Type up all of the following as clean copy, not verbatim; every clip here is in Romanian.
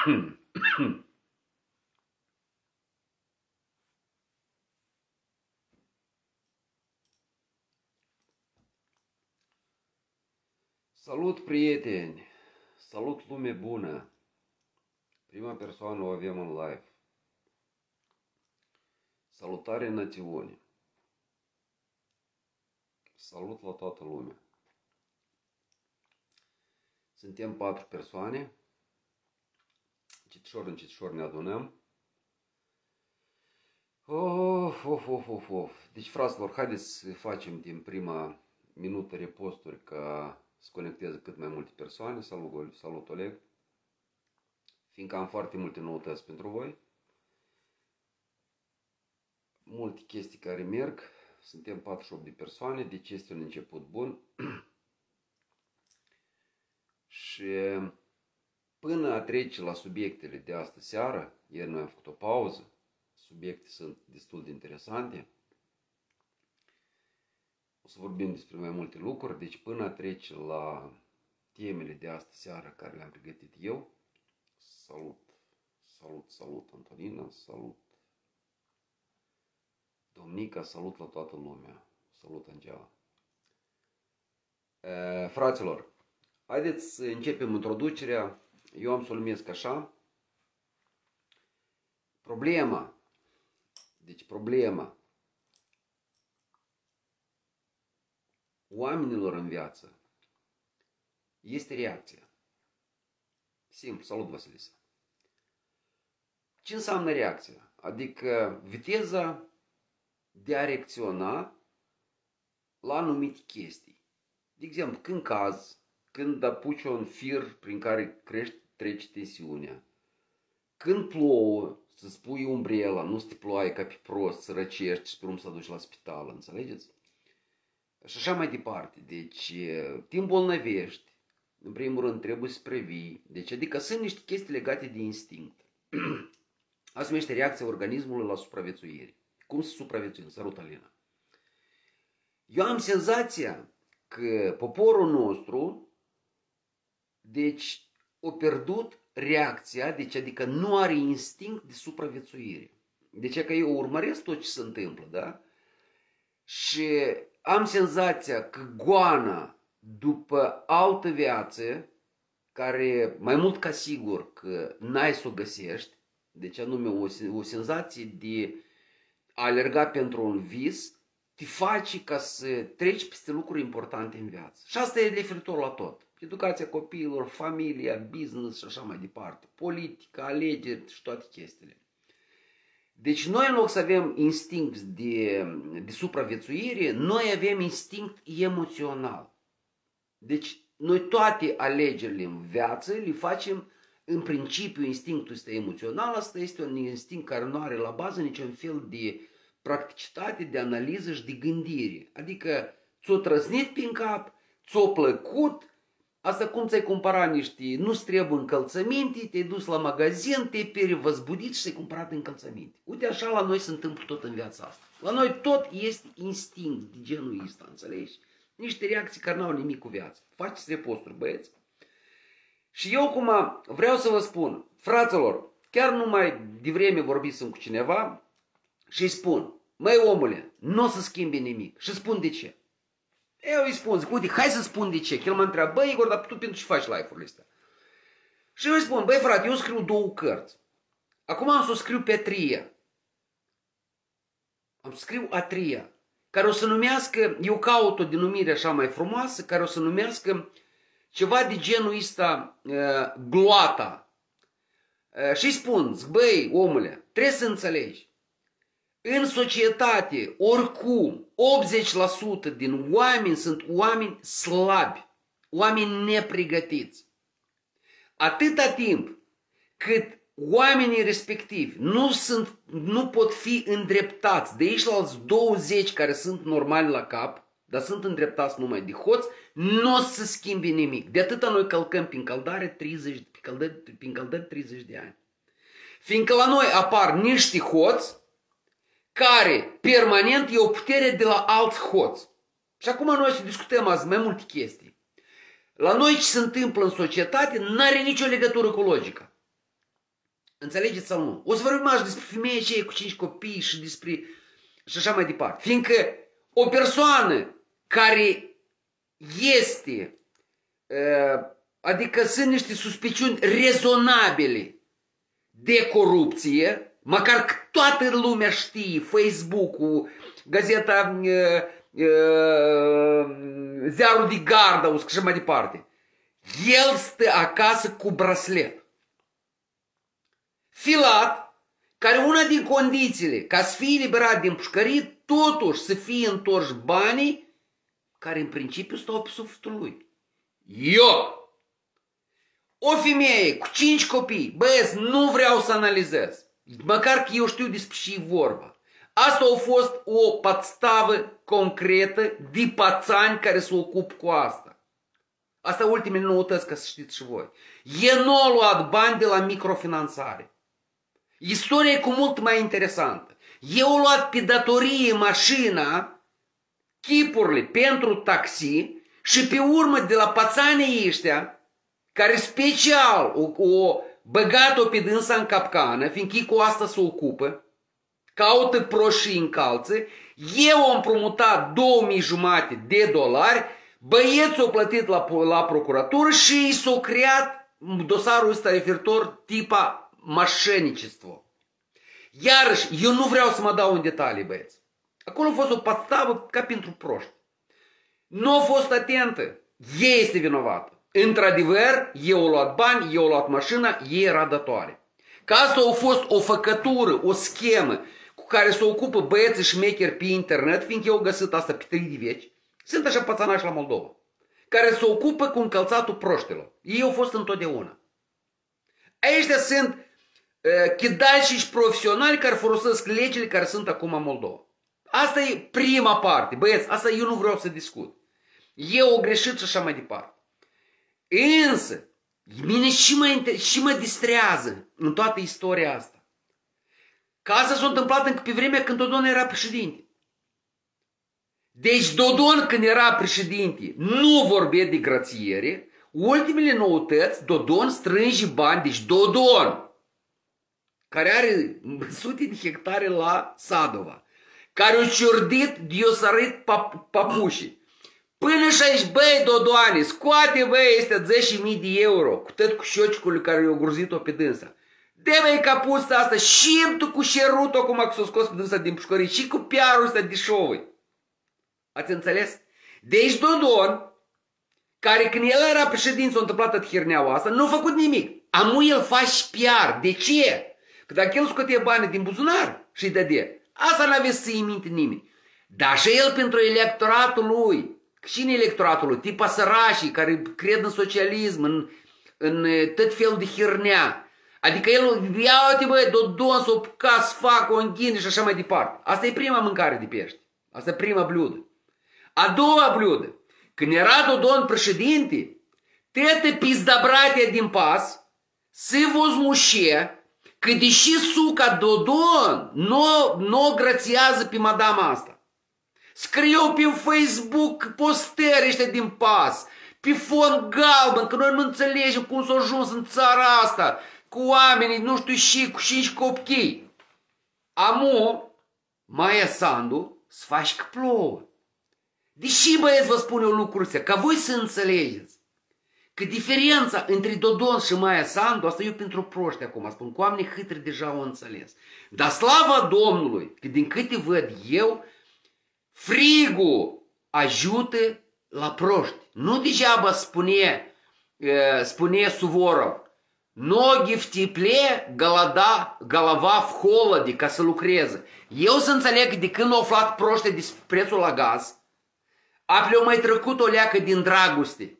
Salut, prieteni! Salut, lume bună! Prima persoană o avem în live. Salutare, națiune! Salut la toată lumea! Suntem 4 persoane. Încetișor ne adunăm. Deci, fraților, haideți să facem din prima minută reposturi ca să conecteze cât mai multe persoane. Salut, Oleg. Fiindcă am foarte multe noutăți pentru voi. Multe chestii care merg. Suntem 48 de persoane, deci este un început bun. Și până a trece la subiectele de astă seară, ieri noi am făcut o pauză, subiecte sunt destul de interesante. O să vorbim despre mai multe lucruri, deci până a trece la temele de astă seară care le-am pregătit eu. Salut, Antonina, salut, Domnica, salut la toată lumea, salut, Angela. Fraților, haideți să începem introducerea. Eu am să o numesc așa. Problema oamenilor în viață este reacția. Simplu, salut, Vasilisa. Ce înseamnă reacția? Adică viteza de a reacționa la anumite chestii. De exemplu, când cazi, când apuci un fir prin care trece tensiunea, când plouă, să spui umbrela, nu să te ploaie ca pe prost, să răcești și pe urmă să duci la spital, înțelegeți? Și așa mai departe. Deci, te îmbolnăvești, în primul rând trebuie să previi. Deci, adică sunt niște chestii legate de instinct. Asta se numește reacția organismului la supraviețuire. Cum să supraviețuim? Sărut, Alina. Eu am senzația că poporul nostru, deci, a pierdut reacția, deci, adică nu are instinct de supraviețuire. Deci, că eu urmăresc tot ce se întâmplă, da? Și am senzația că goana după altă viață, care mai mult ca sigur că n-ai să o găsești, deci anume o senzație de a alerga pentru un vis, te face ca să treci peste lucruri importante în viață. Și asta e referitor la tot. Educația copiilor, familia, business și așa mai departe. Politica, alegeri și toate chestiile. Deci noi în loc să avem instinct de supraviețuire, noi avem instinct emoțional. Deci noi toate alegerile în viață le facem în principiu instinctul ăsta emoțional. Asta este un instinct care nu are la bază niciun fel de practicitate, de analiză și de gândire. Adică ți-o trăsnit prin cap, ți-o plăcut. Asta cum ți-ai cumpărat niște, nu-ți trebuie încălțăminte, te-ai dus la magazin, te-ai perevăzbudit și ți-ai cumpărat încălțăminte. Uite, așa la noi se întâmplă tot în viața asta. La noi tot este instinct de genul ăsta, înțelegi? Niște reacții care n-au nimic cu viața. Faceți reposturi, băieți. Și eu acum vreau să vă spun, fraților, chiar numai devreme vorbisem cu cineva și îi spun, măi omule, nu o să schimbi nimic. Și spun de ce. Eu îi spun, zic, uite, hai să spun de ce. Că el mă întreabă, băi Igor, dar tu pentru ce faci live-urile astea? Și eu îi spun, băi frate, eu scriu 2 cărți. Acum am să o scriu pe a 3-a. Am să scriu a 3-a. Care o să numească, eu caut o denumire așa mai frumoasă, care o să numească ceva de genul ăsta, gloata. Și îi spun, zic, băi omule, trebuie să înțelegi. În societate, oricum, 80% din oameni sunt oameni slabi, oameni nepregătiți. Atâta timp cât oamenii respectivi nu pot fi îndreptați de aici la alți 20 care sunt normali la cap, dar sunt îndreptați numai de hoți, nu o să schimbi nimic. De atâta noi călcăm prin căldări 30 de ani. Fiindcă la noi apar niște hoți care permanent e o putere de la alți hoți. Și acum noi să discutăm azi mai multe chestii. La noi ce se întâmplă în societate nu are nicio legătură cu logica. Înțelegeți sau nu? O să vorbim așa despre femeia aceea cu 5 copii și despre... și așa mai departe. Fiindcă o persoană care este, adică sunt niște suspiciuni rezonabile de corupție, măcar că toată lumea știe, Facebook-ul, gazeta, ziarul de gardă, și așa mai departe. El stă acasă cu braslet. Filat, care una din condițiile ca să fie eliberat din pușcărie, totuși să fie întorși banii care în principiu stau pe sufletul lui. Eu! O femeie cu 5 copii, băieți, nu vreau să analizez, măcar că eu știu despre ce e vorba. Asta a fost o podstavă concretă de pațani care se ocupă cu asta. Asta ultimele noutăți, ca să știți și voi. El nu a luat bani de la microfinanțare. Istoria e cu mult mai interesantă. Eu am luat pe datorie mașina, chipurile pentru taxi și pe urmă de la pațanii ăștia, care special o băgat-o pe dânsa în capcană, fiindcă cu asta se ocupă, caută proști și încalță, eu am împrumutat $2.500, băieții au plătit la procuratură și s-a creat dosarul ăsta referitor tipa mașenicistvo. Iarăși, eu nu vreau să mă dau în detalii, băieți. Acolo a fost o podstavă ca pentru proști. Nu a fost atentă. Ei este vinovată. Într-adevăr, eu am luat bani, eu am luat mașina, ei era datoare. Că asta a fost o făcătură, o schemă cu care se ocupă băieții șmecheri pe internet, fiindcă eu am găsit asta pe 3 de veci. Sunt așa pățanași la Moldova, care se ocupă cu încălțatul proștilor. Ei au fost întotdeauna. Aceștia sunt chidași și profesionali care folosesc legile care sunt acum în Moldova. Asta e prima parte. Băieți, asta eu nu vreau să discut. Eu o greșit și așa mai departe. Însă, mine și mă distrează în toată istoria asta. Că asta s-a întâmplat încă pe vremea când Dodon era președinte. Deci Dodon când era președinte nu vorbea de grațiere. Ultimele noutăți, Dodon strânge bani, deci Dodon, care are sute de hectare la Sadova, care a ciordit, i-a sărit papușii. Până și aici, băi, Dodoane, scoate, băi, este 10.000 de euro, cu tot cu șociculul care i-a gruzit-o pe dânsa. De, băi, capusta asta, și tu cu șerutul acum că s-a scos pe dânsa din pușcărie, și cu piarul ăsta de șovui. Ați înțeles? Deci Dodon, care când el era președinte, s-a întâmplat tot hirneaua asta, nu a făcut nimic. Amu el face PR. De ce? Că dacă el scotea banii din buzunar și-i dădea, asta n-avea să-i minte nimeni. Dar și el pentru electoratul lui, cine electoratul lui? Tipa sărașii care cred în socialism, în tot felul de hirnea. Adică el, ia uite băi, Dodon s-o apucat să facă o înghină și așa mai departe. Asta e prima mâncare de pește. Asta e prima bludă. A doua bludă. Când era Dodon președinte, toate pizdabratea din pas se возмуșe că deși suca Dodon nu grațiază pe madama asta. Scriu pe Facebook postări ăștia din pas, pe fond galben, că noi nu înțelegem cum s-a ajuns în țara asta, cu oamenii, nu știu și, cu 5 copii. Amu, Maia Sandu, să faci că plouă. Deși, băieți, vă spun eu lucrul ăsta, ca voi să înțelegeți că diferența între Dodon și Maia Sandu, asta eu pentru proști acum, spun, cu oamenii hâtri deja o înțeles. Dar slava Domnului, că din câte văd eu, frigul ajută la proști. Nu degeaba spune Suvorov, nogi в тепле, голова в холоде, ca să lucreze. Eu să înțeleg că de când au aflat proștii despre prețul la gaz, le-au mai trecut o leacă din dragoste.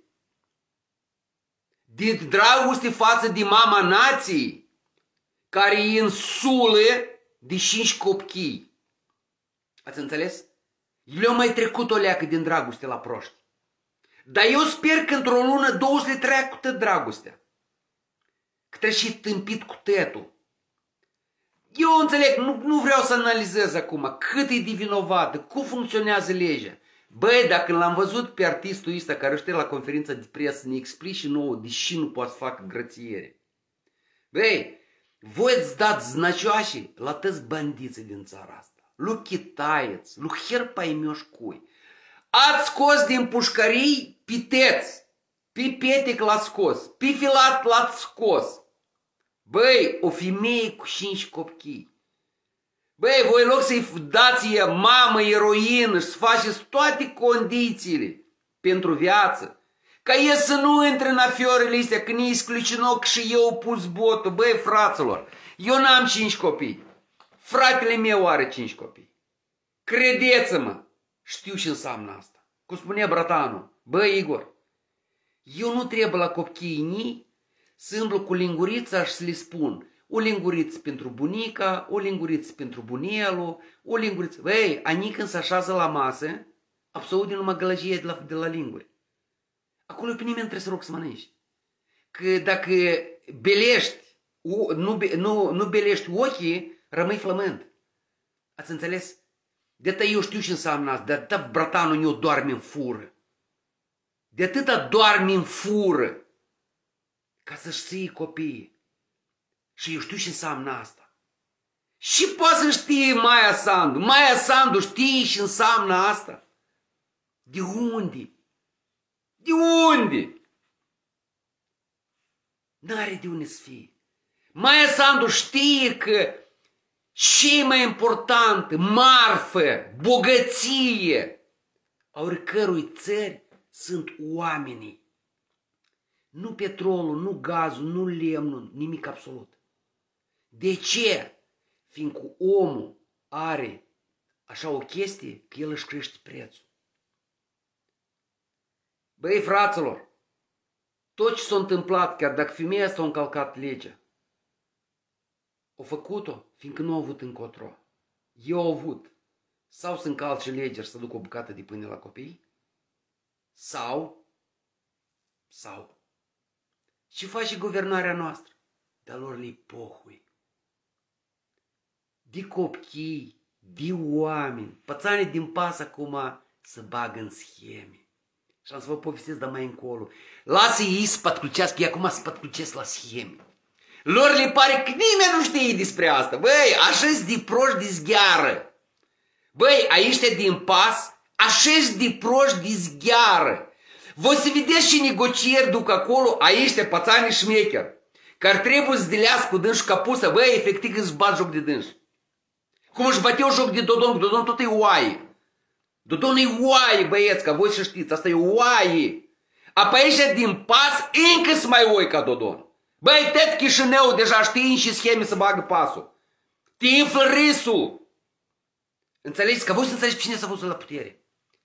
Din dragoste față de mama nației, care îi însule de 5 copii. Ați înțeles? Le-au mai trecut o leacă din dragoste la proști. Dar eu sper că într-o lună, 2 să le treacă cu tot dragostea. Că trebuie și tâmpit cu tătul. Eu înțeleg, nu vreau să analizez acum cât e de vinovată, cum funcționează legea. Băi, dacă l-am văzut pe artistul ăsta care știe la conferința de presă să ne explice nouă deși nu poate să facă grățiere. Băi, voi îți dați znacioașii la toți bandiții din țara asta, lui chitaiți, lui herpaimioși cui. Ați scos din pușcării piteți, pe petec l-ați scos, pe filat l-ați scos. Băi, o femeie cu 5 copii. Băi, voi în loc să-i dați mamă, eroină și să faceți toate condițiile pentru viață, ca el să nu intre în afioarele astea, când e sclucinoc și eu pus botul. Băi, fraților, eu n-am 5 copii. Fratele meu are 5 copii. Credeți-mă, știu ce înseamnă asta. Cum spunea bratanul, băi, Igor, eu nu trebuie la copiii să îmblu cu lingurița și să le spun o linguriță pentru bunica, o linguriță pentru bunelul, o linguriță. Băi, ani când se așează la masă, absolut numai gălăgie de la linguri. Acolo pe nimeni trebuie să rog să mănânci. Că dacă belești, nu belești ochii, rămâi flământ. Ați înțeles? De-atâta eu știu ce înseamnă asta, de-atâta bratanul eu doarme în fură. De atâta doarme în fură ca să-și ții copiii. Și eu știu ce înseamnă asta. Și poate să știe Maia Sandu. Maia Sandu știe ce înseamnă asta. De unde? De unde? N-are de unde să fie. Maia Sandu știe că ce mai important, marfă, bogăție a oricărui țări sunt oamenii. Nu petrolul, nu gazul, nu lemnul, nimic absolut. De ce? Fiindcă omul are așa o chestie că el își crește prețul. Băi, fraților, tot ce s-a întâmplat, chiar dacă femeia asta a încălcat legea, o făcut-o fiindcă nu a avut încotro. Eu au avut sau să încalce legea și să duc o bucată de pâine la copii, sau ce face guvernarea noastră? Dar lor le-i pohui. De copii, de oameni, pățanii din pas acum să bagă în scheme. Și am să vă povestesc, dar mai încolo. Lasă-i să spătcucească, ei acum spătcucesc la scheme. Lor le pare că nimeni nu știe despre asta. Băi, așa-s de proști de zgheară. Băi, aici din pas, așa-s de proști de zgheară. Voi să vedeți ce negocieri duc acolo, aici pățanii șmecher, care trebuie să dilească cu dânși capusă. Băi, efectiv îți bat joc de dânși. Cum își bateau joc de Dodon, Dodon tot e oaie. Dodon e oaie, băieți, ca voi să știți, asta e oaie. Apoi aici din pas, încă să mai oi ca Dodon. Băi, tet Chișinău deja știi și scheme să bagă pasul. Te inflă râsul. Înțelegeți? Că voi să înțelegeți cine s-a văzut la putere.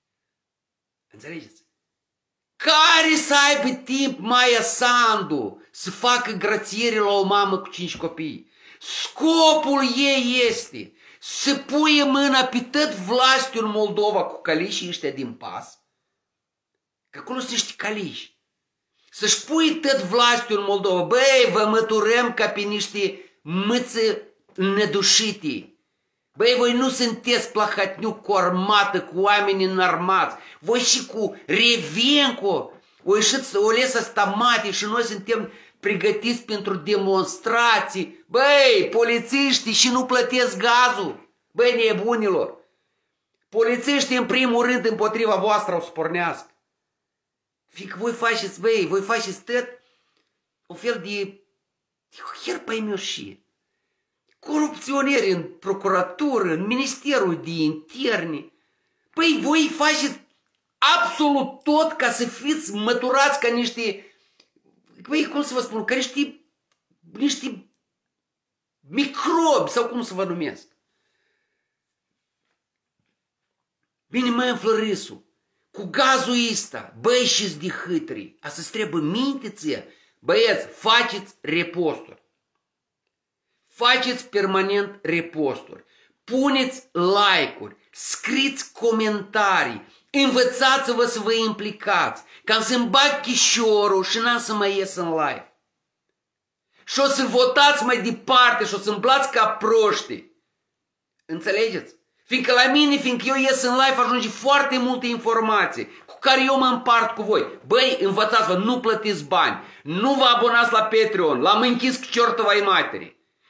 Înțelegeți? Care să aibă timp Maia Sandu să facă grațiere la o mamă cu 5 copii? Scopul ei este să puie mâna pe tot vlastiul în Moldova cu calișii ăștia din pas. Că acolo sunt niște caliși. Să-și pui tot vlastiul în Moldova. Băi, vă măturăm ca pe niște mâță nedușite. Băi, voi nu sunteți plahatniu cu armată, cu oameni înarmați. Voi și cu Revenco. O ieșiți, o lesa stamate și noi suntem pregătiți pentru demonstrații. Băi, polițiștii și nu plătesc gazul. Băi, nebunilor. Polițiștii în primul rând împotriva voastră o să pornească. Fiindcă voi faceți, băi, voi faceți tot o fel de herpaimioșie. Corupționeri în procuratură, în Ministerul de Interne. Păi voi faceți absolut tot ca să fiți măturați ca niște, păi cum să vă spun, ca niște microbi sau cum să vă numesc. Bine, mă înflă râsul. Cu gazul ăsta, băi, și-s de hâtri. Asta-ți trebuie minte ție. Băieți, faceți reposturi. Faceți permanent reposturi. Puneți like-uri. Scriți comentarii. Învățați-vă să vă implicați. Ca să-mi bag chișorul și n-am să mai ies în live. Și o să votați mai departe și o să îmblați ca proști. Înțelegeți? Fiindcă la mine, fiindcă eu ies în live, ajunge foarte multe informații cu care eu mă împart cu voi. Băi, învățați-vă, nu plătiți bani, nu vă abonați la Patreon, l-am închis cu ciortăva-i materii.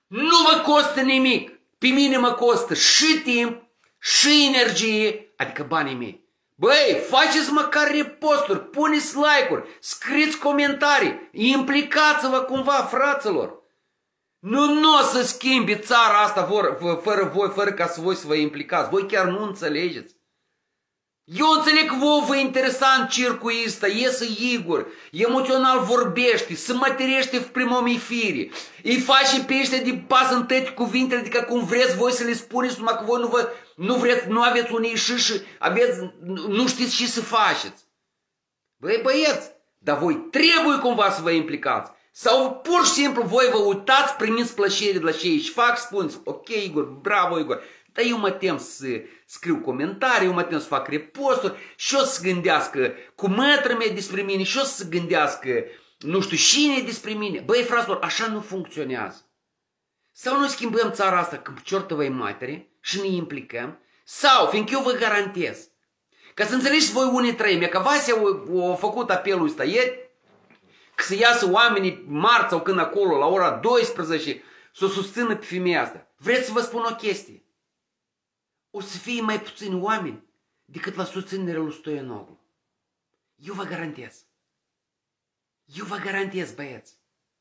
Nu vă costă nimic. Pe mine mă costă și timp, și energie, adică banii mei. Băi, faceți măcar reposturi, puneți like-uri, scrieți comentarii, implicați-vă cumva, fraților. Nu o să schimbi țara asta fără voi, fără ca voi să vă implicați. Voi chiar nu înțelegeți. Eu înțeleg că vă interesant circul ăsta, iese Igor, emoțional vorbește, se măterește în primul efire, îi face pe ăștia de pas în toate cuvintele, adică cum vreți voi să le spuneți, numai că voi nu aveți unei și nu știți ce să faceți. Băi băieți, dar voi trebuie cumva să vă implicați. Sau pur și simplu voi vă uitați, primiți plăcere de la ce își fac, spuneți, ok Igor, bravo Igor. Dar eu mă tem să scriu comentarii, eu mă tem să fac reposturi și o să gândească cu mătră mea despre mine și o să gândească nu știu cine despre mine. Băi fraților, așa nu funcționează. Sau noi schimbăm țara asta că ciortă-vă-i matere și ne implicăm, sau, fiindcă eu vă garantez, ca să înțelegeți voi unii treime, că Vasea a făcut apelul ăsta ieri, că să iasă oamenii marți sau când acolo, la ora 12, să o susțină pe femeia asta. Vreți să vă spun o chestie? O să fie mai puțini oameni decât la susținerea lui Stoianoglu. Eu vă garantez. Eu vă garantez, băieți.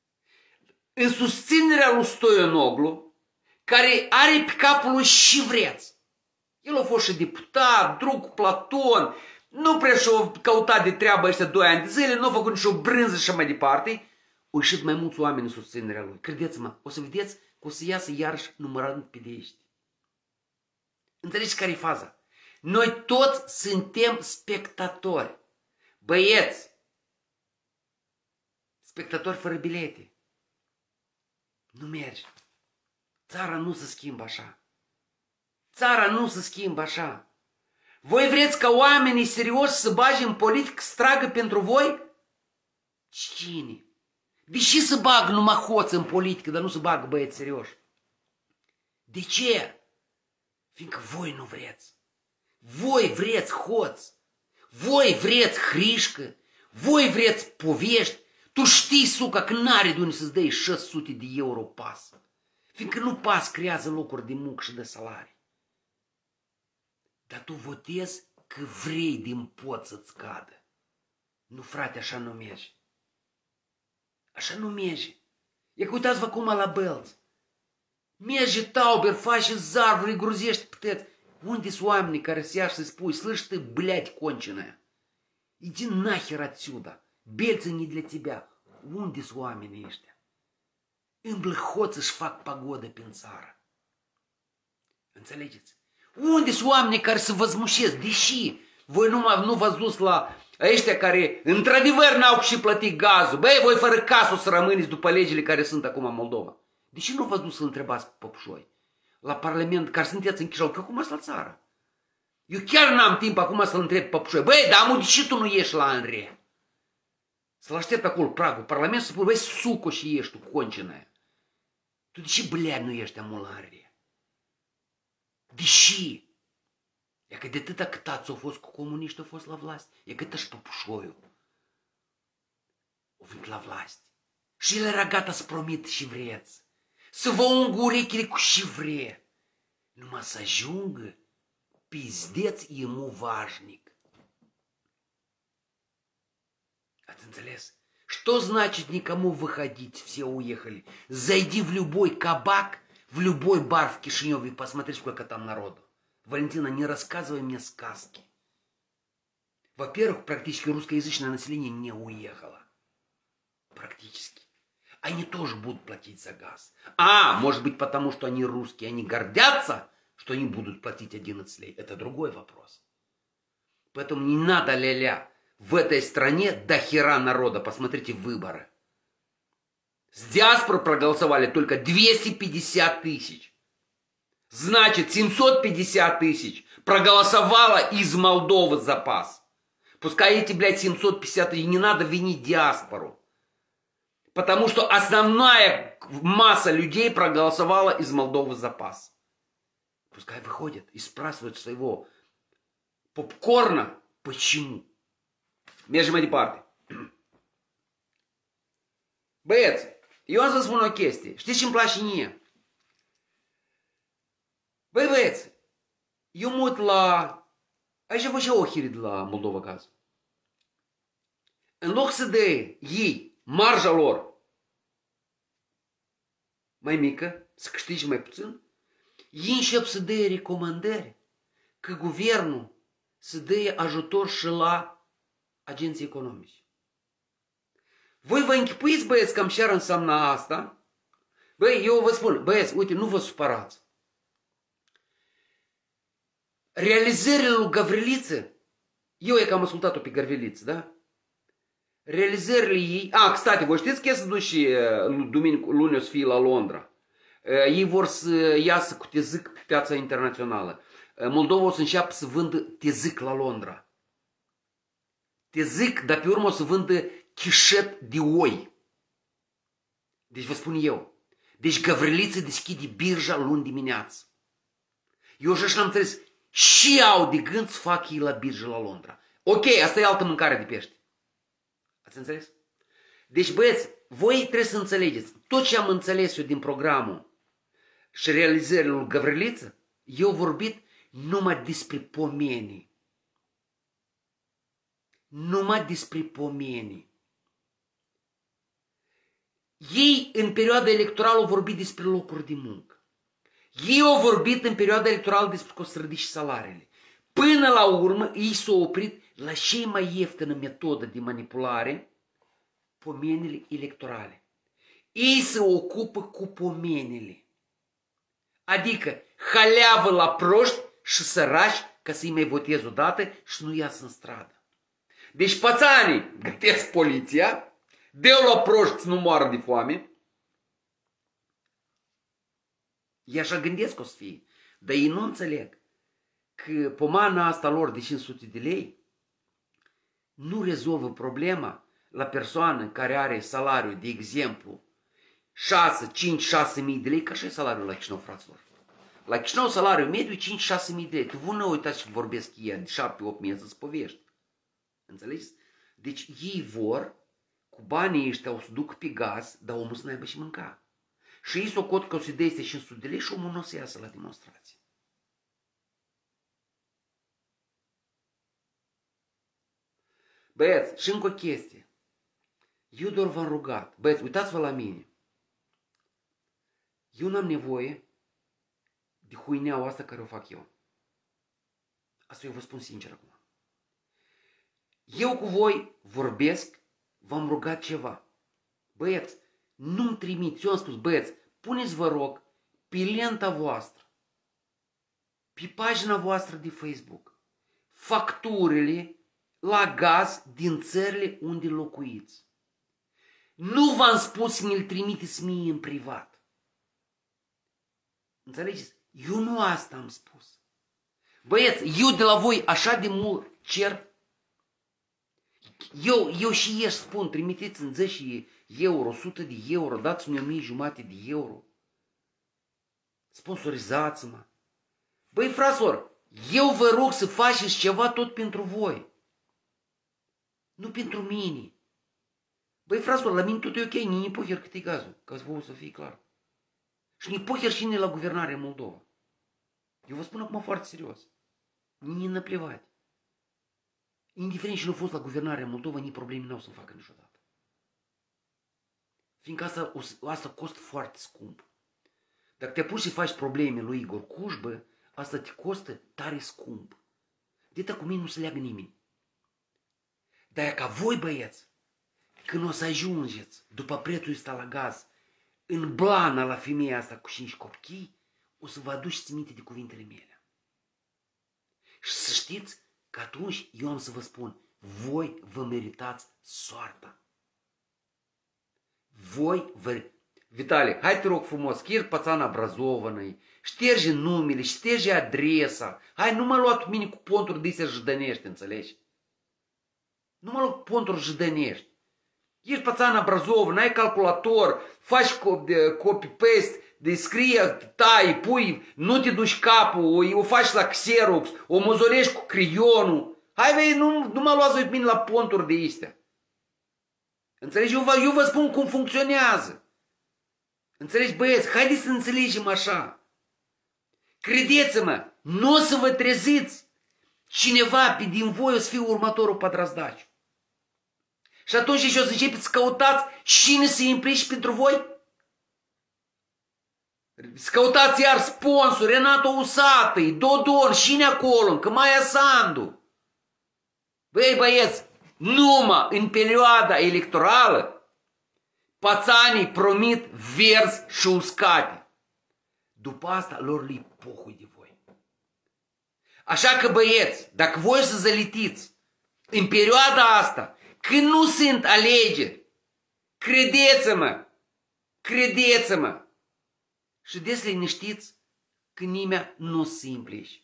În susținerea lui Stoianoglu, care are pe capul lui și vreți. El a fost și deputat, drug cu Platon, nu prea și-a căutat de treabă ăștia 2 ani de zile, nu a făcut nicio brânză și mai departe. Au ieșit mai mulți oameni în susținerea lui. Credeți-mă, o să vedeți că o să iasă iarăși numărând pe de aici. Înțelegeți care e faza? Noi toți suntem spectatori. Băieți, spectatori fără bilete. Nu merge. Țara nu se schimbă așa. Țara nu se schimbă așa. Voi vreți ca oamenii serioși să bage în politică, să tragă pentru voi? Cine? Deși să bag numai hoți în politică, dar nu să bagă băieți serioși? De ce? Fiindcă voi nu vreți. Voi vreți hoți. Voi vreți hrișcă. Voi vreți povești. Tu știi, suca, că n-are de unde să-ți dai 600 de euro pas. Fiindcă nu pas creează locuri de muncă și de salarii. Dar tu votezi că vrei din pot să-ți cadă. Nu, frate, așa nu merge. Așa nu merge. E că uitați-vă cum la Bălți. Merge Tauber, face zarvuri, gruzește puteți. Unde-s oamenii care se iași să spui, слышь ты, блядь, конченая? Иди нахер отсюда. Бельцы не для тебя. Unde-s oamenii ăștia? Îmblă hoță și fac pagodă prin țară. Înțelegeți? Unde-s oamenii care se văzmușesc? Deși voi nu v-ați dus la ăștia care într-adevăr n-au și plătit gazul. Băi, voi fără casă o să rămâneți după legile care sunt acum în Moldova. Deși nu v-ați dus să întrebați pe păpușoi la Parlament, care sunteți în Chișinău, că acum sunt la țară. Eu chiar n-am timp acum să-l întreb pe păpușoi. Băi, dar amu, de ce tu nu ieși la Andrei? Să-l aștept acolo, pragul Parlament, să spui, băi, suco și ești tu, concină. Tu de ce, blea, nu ești amu la Andrei? Deși, e că de atâta cât ați-o fost cu comuniști, au fost la vlast, e cât și păpușoiul. O venit la vlast. Și el era gata să promit și vreți. Să vă ungă urechile cu și vre. Numai să ajungă pizdeț ему важник. Ați înțeles? Что значит никому выходить, все уехали? Зайди в любой кабак, в любой бар в Кишиневе и посмотри, сколько там народу. Валентина, не рассказывай мне сказки. Во-первых, практически русскоязычное население не уехало. Практически. Они тоже будут платить за газ. Может быть, потому что они русские, они гордятся, что они будут платить 11 лей. Это другой вопрос. Поэтому не надо ля-ля. В этой стране до хера народа. Посмотрите выборы. С диаспоры проголосовали только 250 тысяч. Значит, 750 тысяч проголосовало из Молдовы запас. Пускай эти, блядь, 750 тысяч, не надо винить диаспору. Потому что основная масса людей проголосовала из Молдовы запас. Пускай выходят и спрашивают своего попкорна, почему. Mergem mai departe. Băieți, eu am să spun o chestie. Știți ce îmi place mie? Băi băieți, eu mă uit la... Aici văd și ochii de la Moldova Gaz. În loc să dea ei marja lor mai mică, să câștige mai puțin, ei încep să dea recomandări că guvernul să dea ajutor și la agenții economici. Voi vă închipuiți, băieți, cam ce ar însemna asta? Băi, eu vă spun, băieți, uite, nu vă supărați. Realizările lui Gavriliță, eu e că am ascultat-o pe Gavriliță, da? Realizările ei... stai, voi știți că e să duci duminică, luni o să fie la Londra. Ei vor să iasă cu tezic pe piața internațională. Moldova o să înceapă să vândă tezic la Londra. Tezic, dar pe urmă o să vândă chișet de oi. Deci vă spun eu. Deci Gavriliță deschide birja luni dimineață. Eu și n-am înțeles și au de gând să fac ei la birjă la Londra. Ok, asta e altă mâncare de pește. Ați înțeles? Deci băieți, voi trebuie să înțelegeți. Tot ce am înțeles eu din programul și realizările lui Gavriliță, eu vorbit numai despre pomenii. Numai despre pomenii. Ei în perioada electorală au vorbit despre locuri de muncă. Ei au vorbit în perioada electorală despre că o să ridice salariile. Până la urmă, ei s-au oprit la cea mai ieftină metodă de manipulare, pomenile electorale. Ei se ocupă cu pomenile. Adică haleavă la proști și săraci ca să-i mai voteze odată și nu iasă în stradă. Deci pățanii gătesc poliția, deu la proști să nu moară de foame. Ei așa gândesc că o să fie. Dar ei nu înțeleg că pomana asta lor de 500 de lei nu rezolvă problema la persoană care are salariu, de exemplu, 6 mii de lei, că așa e salariul la Chișinău, fraților. La Chișinău salariul mediu e 5-6 mii de lei. Tu vă nu uitați și vorbesc ei de 7-8 mii să-ți povești. Înțelegeți? Deci ei vor, cu banii ăștia o să duc pe gaz, dar omul să n-aibă și mânca. Și ei s-o cot că o să-i dea 500 de lei și omul nu o să iasă la demonstrație. Băieți, și încă o chestie. Eu doar v-am rugat. Băieți, uitați-vă la mine. Eu n-am nevoie de huineaua asta care o fac eu. Asta eu vă spun sincer acum. Eu cu voi vorbesc, v-am rugat ceva. Băieți, nu-mi trimiți. Eu am spus, băieți, puneți, vă rog, pe lenta voastră, pe pagina voastră de Facebook, facturile la gaz din țările unde locuiți. Nu v-am spus să mi-l trimiteți mie în privat. Înțelegeți? Eu nu asta am spus. Băieți, eu de la voi așa de mult cer. Eu și ieși spun, trimiteți-mi 10 euro, 100 de euro, dați-mi 1500 de euro. Sponsorizați-mă. Băi, fraților, eu vă rog să faceți ceva tot pentru voi. Nu pentru mine. Băi, fraților, la mine tot e ok, nici poher cât e gazul, ca să fie clar. Și nici poher cine la guvernare în Moldova. Eu vă spun acum foarte serios. Nici năplevat. Indiferent și nu fost la guvernarea Moldova, nici probleme nu o să facă niciodată. Fiindcă asta costă foarte scump. Dacă te apuci și faci probleme lui Igor Cușbă, asta te costă tare scump. De cu mine nu se leagă nimeni. Dar ca voi, băieți, când o să ajungeți după prețul ăsta la gaz, în blana la femeia asta cu 5 copii, o să vă aduceți minte de cuvintele mele. Și să știți că atunci eu am să vă spun, voi vă meritați soarta. Voi vă... Vitale, hai te rog frumos, schir pățana Brazovănăi, șterge numele, șterge adresa. Hai, nu mă lua cu mine cu ponturi de-astea jădănești, înțelegi? Nu mă lua cu ponturi jădănești. Ești pățana Brazovă, n-ai calculator, faci copy-paste, scrie, tai, pui, nu te duci capul, o faci la Xerox, o mozolești cu creionul. Hai, vei, nu mă luați pe mine la ponturi de astea. Înțelegi? Eu vă spun cum funcționează. Înțelegi, băieți? Haideți să înțelegem așa. Credeți-mă, nu o să vă treziți. Cineva pe din voi o să fie următorul Padrasdaciu. Și atunci și o să începeți să căutați cine se implici pentru voi. Să căutați iar sponsori, Renato Usatăi, Dodon, cine acolo, încă Maia Sandu. Băi băieți, numai în perioada electorală, pațanii promit verzi și uscate. După asta lor li pohui de voi. Așa că băieți, dacă voi să zălitiți în perioada asta, când nu sunt alegeri, credeți-mă, și des liniștiți că nimeni nu se implici.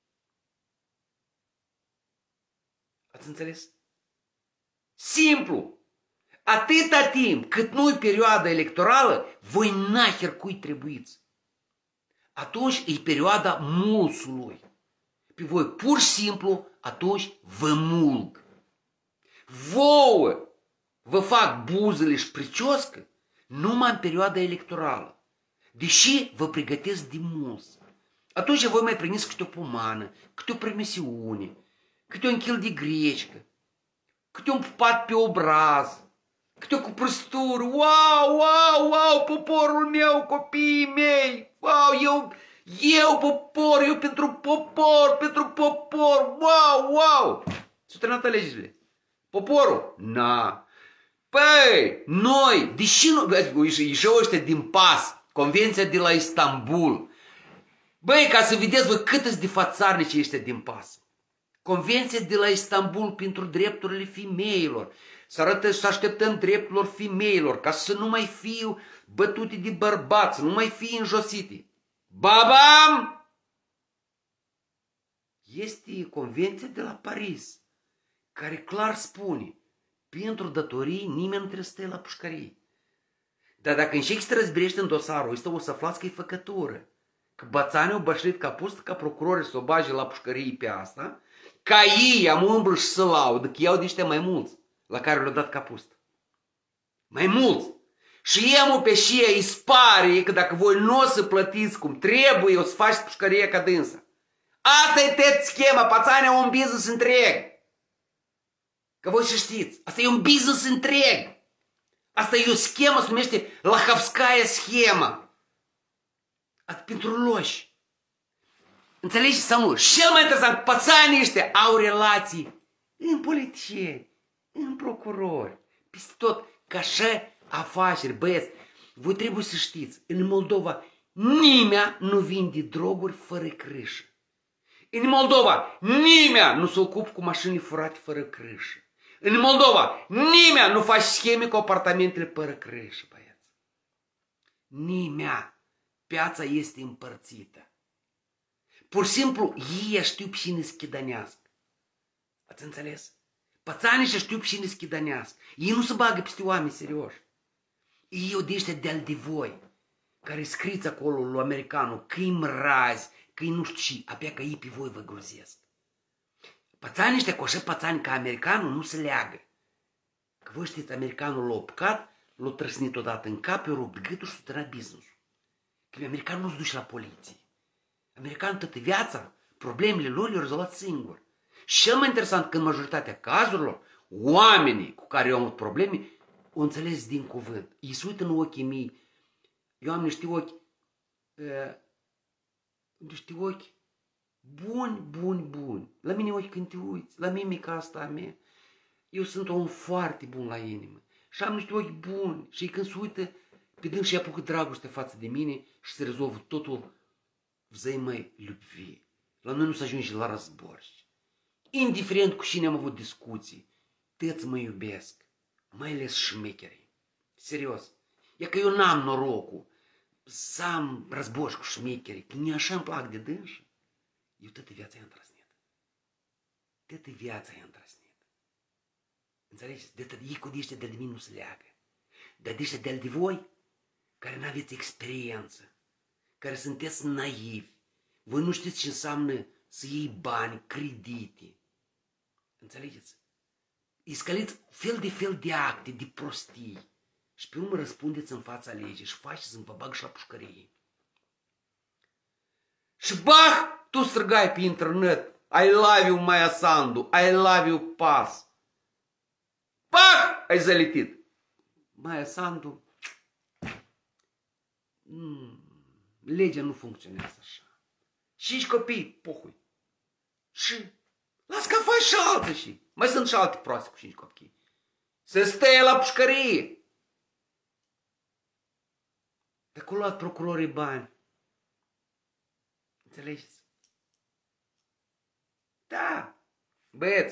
Ați înțeles? Simplu. Atâta timp cât nu-i perioada electorală, voi naher cui trebuiți. Atunci e perioada mulțului. Pe voi pur și simplu atunci vă mulg. Vouă vă fac buzele și pricioscă numai în perioada electorală. Deși vă pregătesc de mult. Atunci voi mai primiți câte o pomană, câte o promisiune, câte un kil de grecică, câte un pupat pe obraz, câte o cuprăstură. Wow, poporul meu, copiii mei, wow, eu popor, eu pentru popor, wow. S-au terminat alegerile. Poporul? Na. Păi, noi, deși nu, ieșeau ăștia din pas, Convenția de la Istanbul. Băi, ca să vedeți voi cât îți de fațarnici ăștia din pas. Convenția de la Istanbul pentru drepturile femeilor. Să așteptăm drepturilor femeilor, ca să nu mai fiu bătute de bărbați, să nu mai fie înjosite. Babam! Este Convenția de la Paris, care clar spune, pentru datorii nimeni nu trebuie să stea la pușcărie. Dar dacă încerci să răzbirești în dosarul ăsta, o să aflați că e făcătură. Că bățanii au bășlit capustă ca procurorii să o bage la pușcărie pe asta, ca ei am umblă și să laudă că iau de ăștia mai mulți la care le-au dat capustă. Mai mulți. Și ei pe și îi spare că dacă voi nu o să plătiți cum trebuie, o să faceți pușcărie ca dânsa. Asta e tot schema, pațanii au un business întreg. Că voi să știți, asta e un business întreg. Asta e o schemă, se numește Lahavskaya schema. Pentru loși. Înțelegeți sau nu? Cel mai interesant, pățanii ăștia au relații în politicieni, în procurori, peste tot, ca așa afaceri. Băieți, voi trebuie să știți, în Moldova nimeni nu vinde droguri fără crâșă. În Moldova nimeni nu se ocupă cu mașini furate fără crâșă. În Moldova nimeni nu face scheme cu apartamentele fără crâșă, băieți. Nimeni. Piața este împărțită. Pur și simplu, ei știu pe cine schidănească. Ați înțeles? Pățanii știu pe cine schidănească. Ei nu se bagă peste oameni serioși. Ei o de ăștia de-al de voi, care scriți acolo lui americanul că-i mrazi, că-i nu știu și, abia că ei pe voi vă grozesc. Pățanii ăștia cu așa pățani ca americanul nu se leagă. Că voi știți, americanul l-a apucat, l-a trăsnit odată în cap, i-a rupt gâtul și s-a terminat business-ul. Că americanul nu se duce la poliție. Americanul toată viața, problemele lor le-au rezolvat singur. Și cel mai interesant că în majoritatea cazurilor, oamenii cu care au avut probleme, o înțeles din cuvânt. Ei se uită în ochii mei. Eu am niște ochi buni. La mine ochi când te uiți, la mimica asta a mea. Eu sunt un om foarte bun la inimă. Și am niște ochi buni. Și când se uită, pe dâns și apucă dragoste față de mine și se rezolvă totul взаимой любви. La noi nu se ajunge la război. Indiferent cu cine am avut discuții, tăți mă iubesc, mai ales șmecherii. Serios. E că eu n-am norocul să am război cu șmecherii, că nu așa îmi plac de dânși. Eu toată viața i-am trăsnit. Toată viața i-am trăsnit. Înțelegeți? Ei cu de de mine nu se leagă. Dar de ăștia de voi, care n-aveți experiență, care sunteți naivi, voi nu știți ce înseamnă să iei bani, credite. Înțelegeți? Îi scăliți fel de acte, de prostii și pe urmă răspundeți în fața legii și faceți să vă bag și la pușcărie. Și bah, tu străgai pe internet, I love you Maia Sandu, I love you PAS. Bah, ai zălitit. Maia Sandu, legea nu funcționează așa. 5 copii, pohui. Și las că faci și alții și. Mai sunt și alte proaste cu 5 copii. Se stea la pușcărie. De acolo luat procurorii bani. Înțelegeți? Da. Băieți.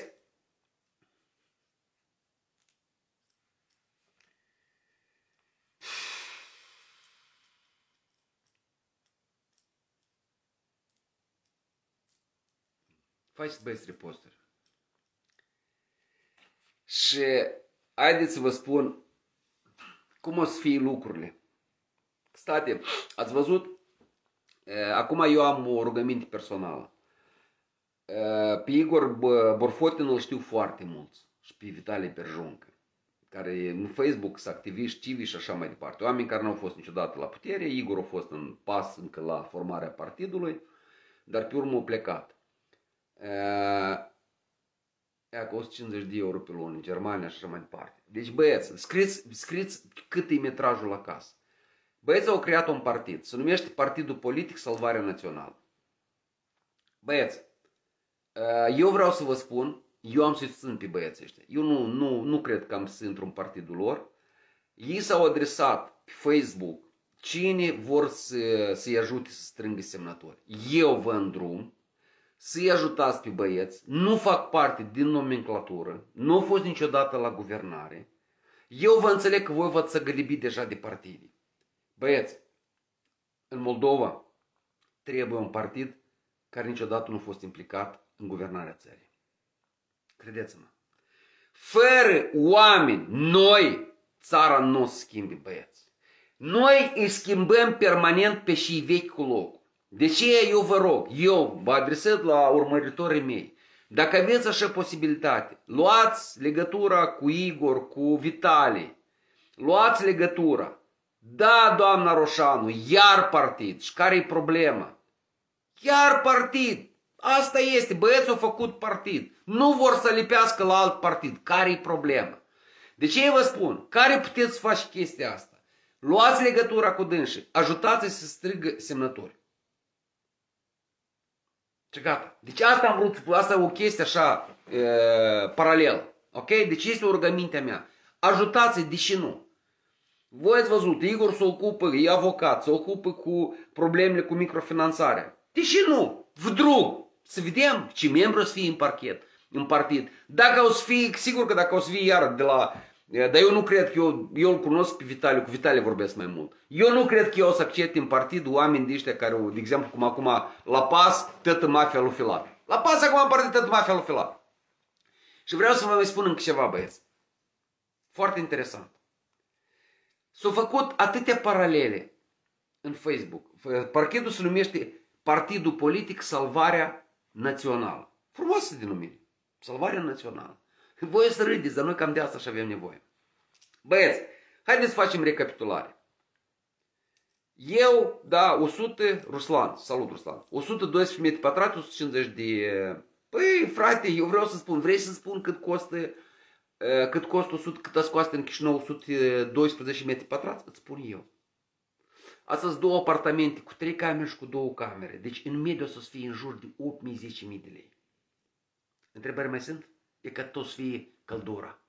Faceți băieți reposturi. Și haideți să vă spun cum o să fie lucrurile. State, ați văzut? Acum eu am o rugăminte personală. Pe Igor Borfotin îl știu foarte mulți. Și pe Vitalie Berjoncă, care în Facebook sunt activiști, civici și așa mai departe. Oameni care nu au fost niciodată la putere. Igor a fost în PAS încă la formarea partidului, dar pe urmă a plecat. Ea că 150 de euro pe lună în Germania și așa mai departe. Deci băieți, scriți cât e metrajul la casă. Băieții au creat un partid, se numește Partidul Politic Salvarea Națională. Băieți, eu vreau să vă spun, eu am să-i susțin pe băieții ăștia. Eu nu cred că am să intru în partidul lor. Ei s-au adresat pe Facebook cine vor să-i ajute să strângă semnători. Eu vă îndrum să-i ajutați pe băieți, nu fac parte din nomenclatură, nu au fost niciodată la guvernare. Eu vă înțeleg că voi v-ați săgălibit deja de partide. Băieți, în Moldova trebuie un partid care niciodată nu a fost implicat în guvernarea țării. Credeți-mă. Fără oameni, noi, țara nu o să schimbi, băieți. Noi îi schimbăm permanent pe și vechi cu locul. De ce eu vă rog, eu vă adresez la urmăritorii mei, dacă aveți așa posibilitate, luați legătura cu Igor, cu Vitalie, luați legătura. Da, doamna Roșanu, iar partid. Și care e problema? Iar partid. Asta este, băieții au făcut partid. Nu vor să lipească la alt partid. Care e problema? De ce vă spun? Care puteți să faci chestia asta? Luați legătura cu dânsii, ajutați-i să strigă semnători. Și gata. Deci asta am vrut să spun, asta e o chestie așa paralelă. Ok? Deci este o rugămintea mea. Ajutați-i, deși nu. Voi ați văzut, Igor se ocupă, e avocat, se ocupă cu problemele cu microfinanțarea. Deși nu? Vă drug. Să vedem ce membru o să fie în partid. Dacă o să fie, sigur că dacă o să fie iar de la... Dar eu nu cred că eu îl cunosc pe Vitalie, cu Vitalie vorbesc mai mult. Eu nu cred că eu o să accept în partid oameni de ăștia care, de exemplu, cum acum la PAS, tătă mafia lui Filat. La PAS acum în partid tătă mafia lui Filat. Și vreau să vă mai spun încă ceva, băieți. Foarte interesant. S-au făcut atâtea paralele în Facebook. Partidul se numește Partidul Politic Salvarea Națională. Frumoasă denumire. Salvarea Națională. Voi să râdeți, dar noi cam de asta și avem nevoie. Băieți, haideți să facem recapitulare. Eu, da, 100, Ruslan, salut Ruslan, 112 metri pătrați, 150 de... Păi, frate, eu vreau să spun, vrei să spun cât costă 100, cât îți costă în Chișinău 112 metri pătrați? Îți spun eu. Asta sunt 2 apartamente cu 3 camere și cu 2 camere. Deci în medie o să fie în jur de 8.000-10.000 de lei. Întrebări mai sunt? E că tot să fie căldura.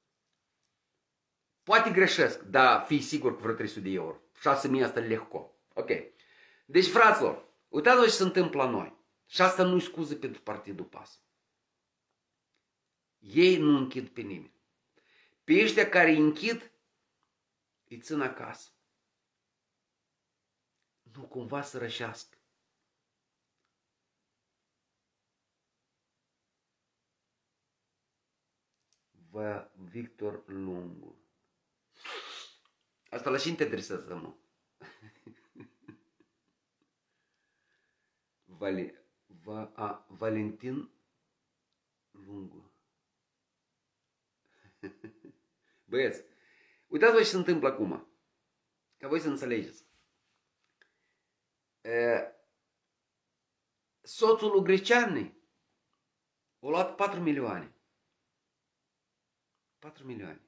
Poate greșesc, dar fii sigur că vreo 300 de euro. 6.000 asta lehco. Ok. Deci, fraților, uitați-vă ce se întâmplă la noi. Și asta nu-i scuză pentru Partidul PAS. Ei nu închid pe nimeni. Pe ăștia care îi închid, îi țin acasă. Nu cumva să rășească. Victor Lungu. Asta la cine te adresează, mă? Valentin Lungu. Băieți, uitați-vă ce se întâmplă acum. Ca voi să înțelegeți. soțul lui Greceanu a luat 4 milioane. 4 milioane.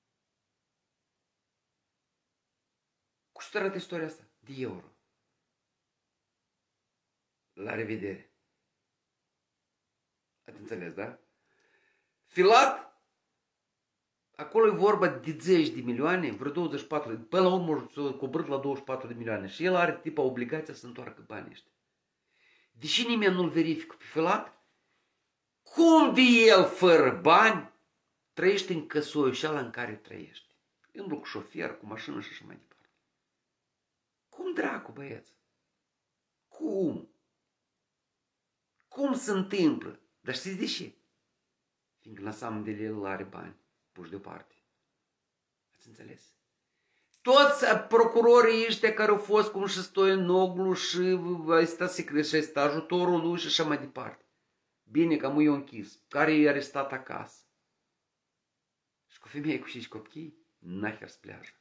Cu ce arată istoria asta? De euro. La revedere. Ați înțeles, da? Filat, acolo e vorba de 10 de milioane, vreo 24, până la urmă s-a coborât la 24 de milioane și el are tipa obligația să întoarcă banii ăștia. Deși nimeni nu-l verifică pe Filat, cum de el fără bani trăiește în căsoiul ăla în care trăiește? În loc cu șofer, cu mașină și așa mai departe. Cum dracu, băieți? Cum? Cum se întâmplă? Dar știți de ce? Fiindcă la samul de el are bani puși deoparte. Ați înțeles? Toți procurorii ăștia care au fost cum și Stoianoglu și ăsta secret și ăsta ajutorul lui și așa mai departe. Bine că i-a închis. Care i-a arestat acasă. Și cu femeie cu 5 copii, naher spleajă.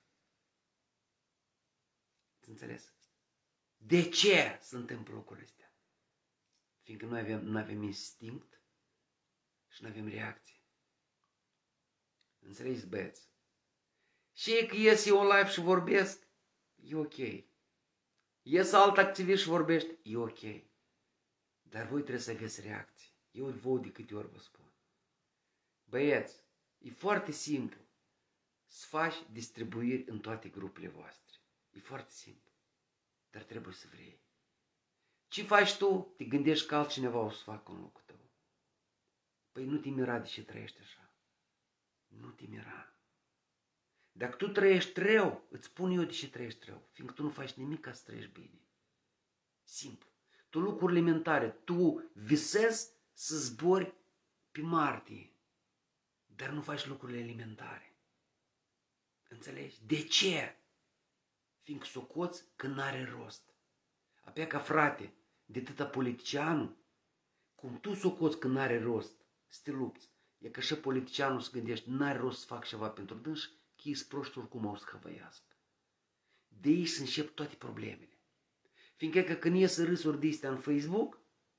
Ați înțeles? De ce se întâmplă lucrurile astea? Fiindcă noi nu avem instinct și nu avem reacție. Înțelegeți, băieți? Și e că ies eu în live și vorbesc, e ok. Ies alt activist și vorbește, e ok. Dar voi trebuie să aveți reacție. Eu vă de câte ori vă spun. Băieți, e foarte simplu să faci distribuiri în toate grupurile voastre. E foarte simplu. Dar trebuie să vrei. Ce faci tu? Te gândești că altcineva o să facă în locul tău. Păi nu te mira de ce trăiești așa. Nu te mira. Dacă tu trăiești rău, îți spun eu de ce trăiești rău. Fiindcă tu nu faci nimic ca să trăiești bine. Simplu. Tu lucruri elementare. Tu visezi să zbori pe Marte. Dar nu faci lucrurile elementare. Înțelegi? De ce? Fiindcă socoți că n-are rost. Apea ca frate, de tăta politicianul, cum tu socoți că n-are rost să te lupți, e că și politicianul se gândește, n-are rost să fac ceva pentru dânsi, că ei sunt proști oricum au să hăvăiască. De aici se încep toate problemele. Fiindcă că când ies râsuri de astea în Facebook,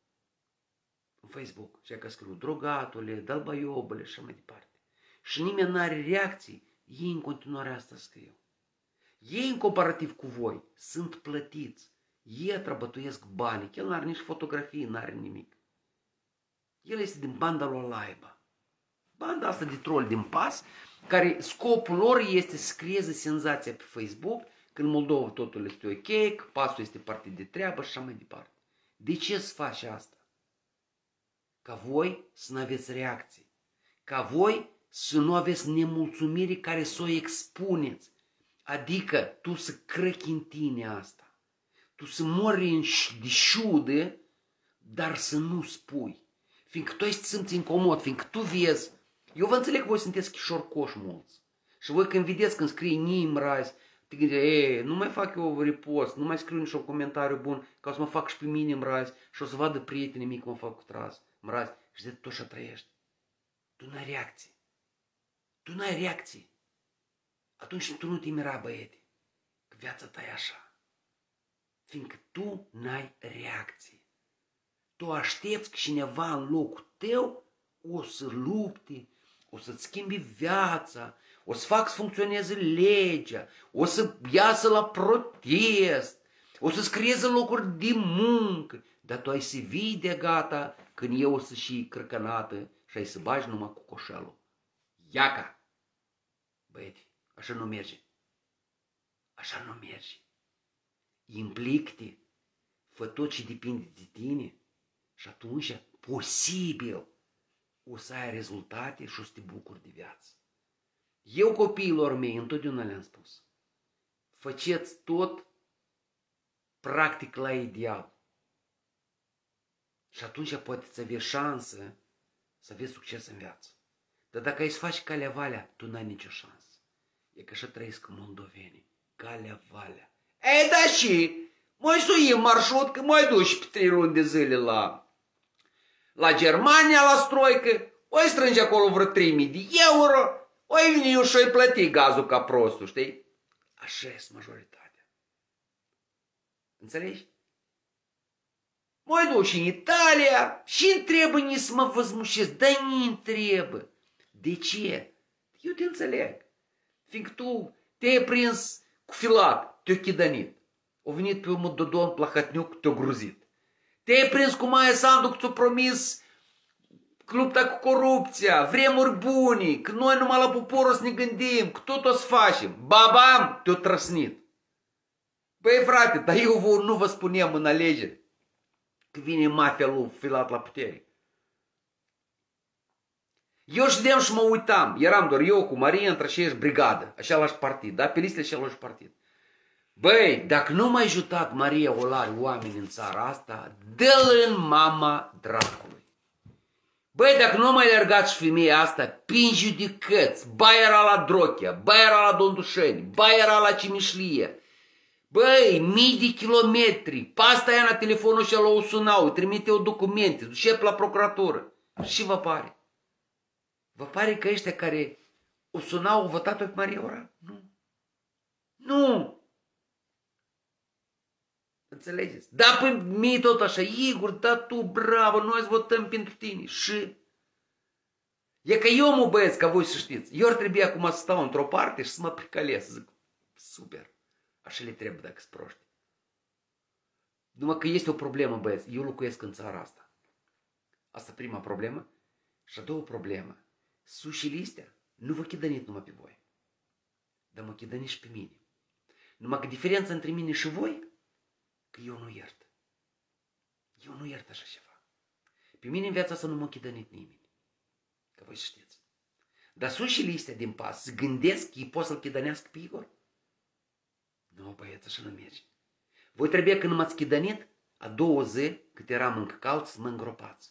și că scriu drogatule, dalbaiobele și așa mai departe. Și nimeni n-are reacții, ei în continuare asta scriu. Ei în comparativ cu voi sunt plătiți. Ei atrăbătuiesc banii, că el n-are nici fotografii, n-are nimic. El este din banda lui Laiba. Banda asta de troll din pas, care scopul lor este să creeze senzația pe Facebook, că în Moldova totul este ok, că pasul este partid de treabă și așa mai departe. De ce să faci asta? Ca voi să nu aveți reacții. Ca voi să nu aveți nemulțumiri care să o expuneți. Adică tu să crăchi în tine asta. Tu să mori de șudă, dar să nu spui. Fiindcă tu ești simți incomod, fiindcă tu vezi. Eu vă înțeleg că voi sunteți chișorcoși mulți. Și voi când vedeți, când scrie nimrazi, te gândești, nu mai fac eu repost, nu mai scriu nici un comentariu bun, ca să mă fac și pe mine mrazi și o să vadă prietenii mei că mă fac cu tras. Mrazi, și de tot așa trăiești. Tu n-ai reacție. Tu n-ai reacție. Atunci tu nu te mira, băiete, că viața ta e așa. Fiindcă tu n-ai reacție. Tu aștepți că cineva în locul tău o să lupte, o să-ți schimbi viața, o să facă să funcționeze legea, o să iasă la protest, o să-ți creeze locuri de muncă, dar tu ai să vii de gata când eu o să și crăcănată și ai să bagi numai cu coșelul. Iaca! Băiete, așa nu merge. Așa nu merge. Implic-te, fă tot ce depinde de tine și atunci, posibil, o să ai rezultate și o să te bucuri de viață. Eu copiilor mei întotdeauna le-am spus, faceți tot practic la ideal. Și atunci poate să aveți șansă să aveți succes în viață. Dar dacă ai să faci calea valea, tu n-ai nicio șansă. E că așa trăiesc moldovenii. Calea valea. Ei, da și, mai sui în marșrut că mai duci pe 3 luni de zile la Germania, la stroică, oi strânge acolo vreo 3000 de euro, oi vine eu și oi plăti gazul ca prostul, știi? Așa este majoritatea. Înțelegi? Mă duc și în Italia și întrebă să mă văzmușesc, dar nu întrebă. De ce? Eu te înțeleg. Fiindcă tu te-ai prins cu filat, te-a chidănit. O venit pe un Dodon Plahotniuc, te-a gruzit. Te-ai prins cu Maia Sandu, că ți-a promis lupta cu corupția, vremuri bune, că noi numai la popor o să ne gândim, că tot o să facem. Babam, te-a trăsnit. Băi frate, dar eu nu vă spuneam în alegeri că vine mafia lui filat la putere. Eu știam și mă uitam, eram doar eu cu Maria între aceeași brigadă, același partid, da, pe liste același partid. Băi, dacă nu m-ai ajutat Maria Olari oameni în țara asta, dă-l în mama dracului. Băi, dacă nu m-ai alergat și femeia asta, prin judecăți, ba era la Drochea, ba era la Dondușeni, ba era la Cimișlie. Băi, mii de kilometri, pe asta ea la telefonul și la o sunau, îi trimiteau documente, duce la procuratură. Și vă pare? Vă pare că ăștia care o sunau au votat-o pe Maria Olari? Nu. Nu. Înțelegeți? Da, păi mie tot așa, Igor, da tu, bravo, noi îți votăm pentru tine. Și? E că eu mă băieți, ca voi să știți, eu ar trebui acum să stau într-o parte și să mă pricalesc, să zic, super, așa le trebuie dacă sunt proști. Numai că este o problemă, băieți, eu locuiesc în țara asta. Asta prima problemă. Și a doua problemă, sușile astea nu vă chidănit numai pe voi, dar mă chidănit și pe mine. Numai că diferența între mine și voi, că eu nu iert. Eu nu iert așa ceva. Pe mine în viața asta nu mă chidănit nimeni. Că voi știți. Dar sușile astea din pas, să gândesc că ei pot să-l chidănească pe Igor? Nu, băieți, așa nu merge. Voi trebuie când m-ați chidănit, a doua zi, cât eram în căcaut, să mă îngropați.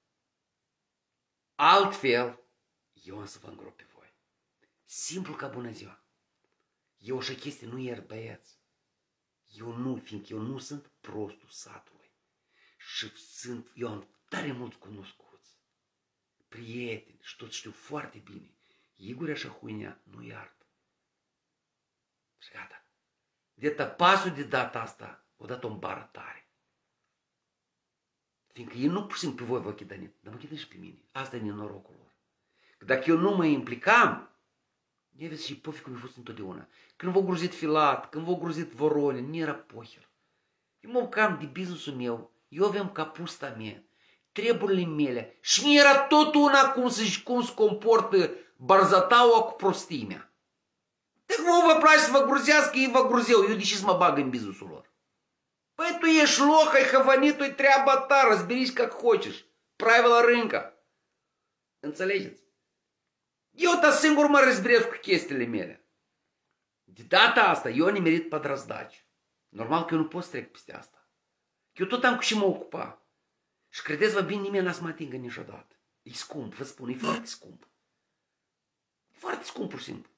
Altfel, eu am să vă îngrop pe voi. Simplu ca bună ziua. Eu așa chestie nu iert, băieți. Fiindcă eu nu sunt prostul satului. Și eu am tare mulți cunoscuți, prieteni și toți știu foarte bine. Igor așa huinea nu iartă. Și gata. De pasul de data asta, o dat-o în bară tare. Fiindcă ei nu pur și simplu pe voi vă chidănit, dar mă chidănit și pe mine. Asta e nenorocul lor. Că dacă eu nu mă implicam, ia vezi și pofi cum a fost întotdeauna. Când v-au gruzit Filat, când v-au gruzit Voronin, nu era poher. Eu mă ocam de business-ul meu, eu aveam capusta mea, treburile mele și mi era tot una cum se comportă Barzataua cu prostimea. Dacă vă place să vă gruzească, ei vă gruzeau, eu de ce să mă bag în business-ul lor? Păi tu ești loc, ai hăvănit, e treaba ta, разберись как хочешь. Правила рынка. Înțelegeți? Eu ta singur mă răzbresc cu chestiile mele. De data asta, eu am nimerit pădrazdaci. Normal că eu nu pot să trec peste asta. Că eu tot am cu și mă ocupa. Și credeți-vă bine, nimeni n-a să mă atingă niciodată. E scump, vă spun, e foarte scump. E foarte scump, pur și simplu.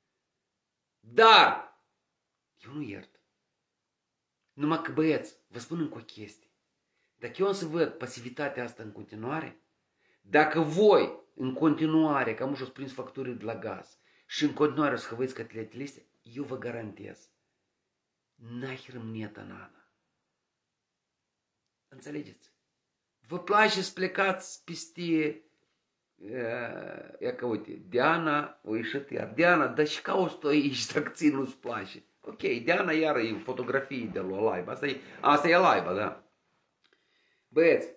Dar, eu nu iert. Numai că, băieți, vă spun încă o chestie. Dacă eu am să văd pasivitatea asta în continuare, dacă voi, în continuare, că am și-o prins facturile de la gaz, și în continuare o să hăvăiți cătletele astea, eu vă garantez, nahir mneta nana. Înțelegeți? Vă place să plecați peste, ia că uite, Diana, o ieșit iar, Diana, dar și ca o stoiști dacă ție nu-ți place. Ok, Diana iară e fotografii de la Laiba, asta e Laiba, da. Băieți,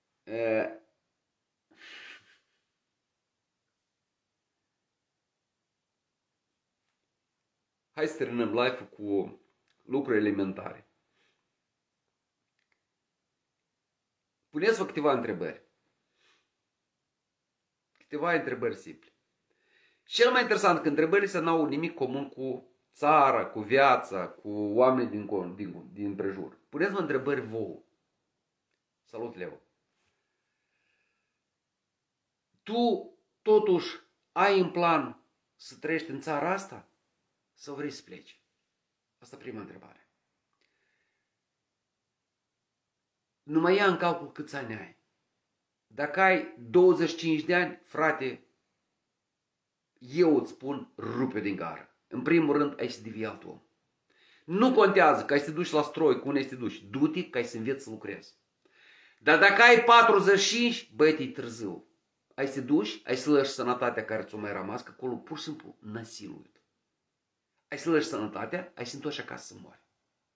hai să terminăm live-ul cu lucruri elementare. Puneți-vă câteva întrebări. Câteva întrebări simple. Cel mai interesant că întrebările să n-au nimic comun cu țara, cu viața, cu oamenii din prejur. Puneți-vă întrebări vouă. Salut, Leo. Tu, totuși, ai în plan să trăiești în țara asta? Sau vrei să pleci? Asta e prima întrebare. Nu mai ia în calcul câți ani ai. Dacă ai 25 de ani, frate, eu îți spun, rupe din gară. În primul rând, ai să devii alt om. Nu contează că ai să te duci la stroi, cu unde ai să te duci. Du-te că ai să înveți să lucrezi. Dar dacă ai 45, băieți, e târziu. Ai să te duci, ai să lași sănătatea care ți-o mai rămas, că acolo pur și simplu năsiluit. Ai să lași sănătatea, ai să întorci acasă să moari.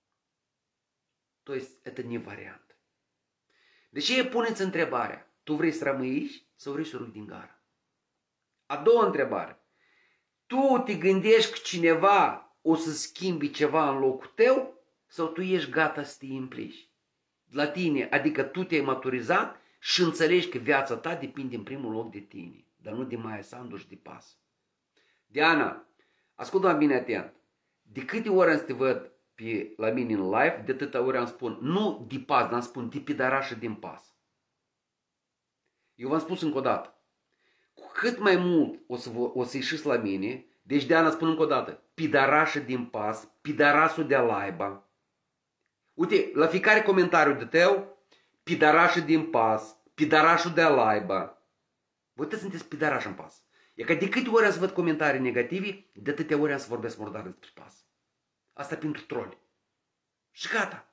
То есть это не вариант. De ce puneți întrebarea? Tu vrei să rămâi aici sau vrei să rug din gara? A doua întrebare. Tu te gândești că cineva o să schimbi ceva în locul tău sau tu ești gata să te implici? La tine, adică tu te-ai maturizat și înțelegi că viața ta depinde în primul loc de tine, dar nu de Maia Sandu și de pas. Diana, ascultă-mă bine atent. De câte ori am să te văd la mine în live, de atâta ori am spun, nu de pas, dar am spun de pidarașă din pas. Eu v-am spus încă o dată, cu cât mai mult o să ieșiți la mine, deci Diana spun încă o dată, pidarașă din pas, pidarasul de laiba. Uite, la fiecare comentariu de tău, pidarașă din pas, pidarașul de laiba. Voi toți sunteți pidaraș în pas. E că de câte ori am să văd comentarii negative, de atâtea ori am să vorbesc murdar despre pas. Asta pentru troli. Și gata.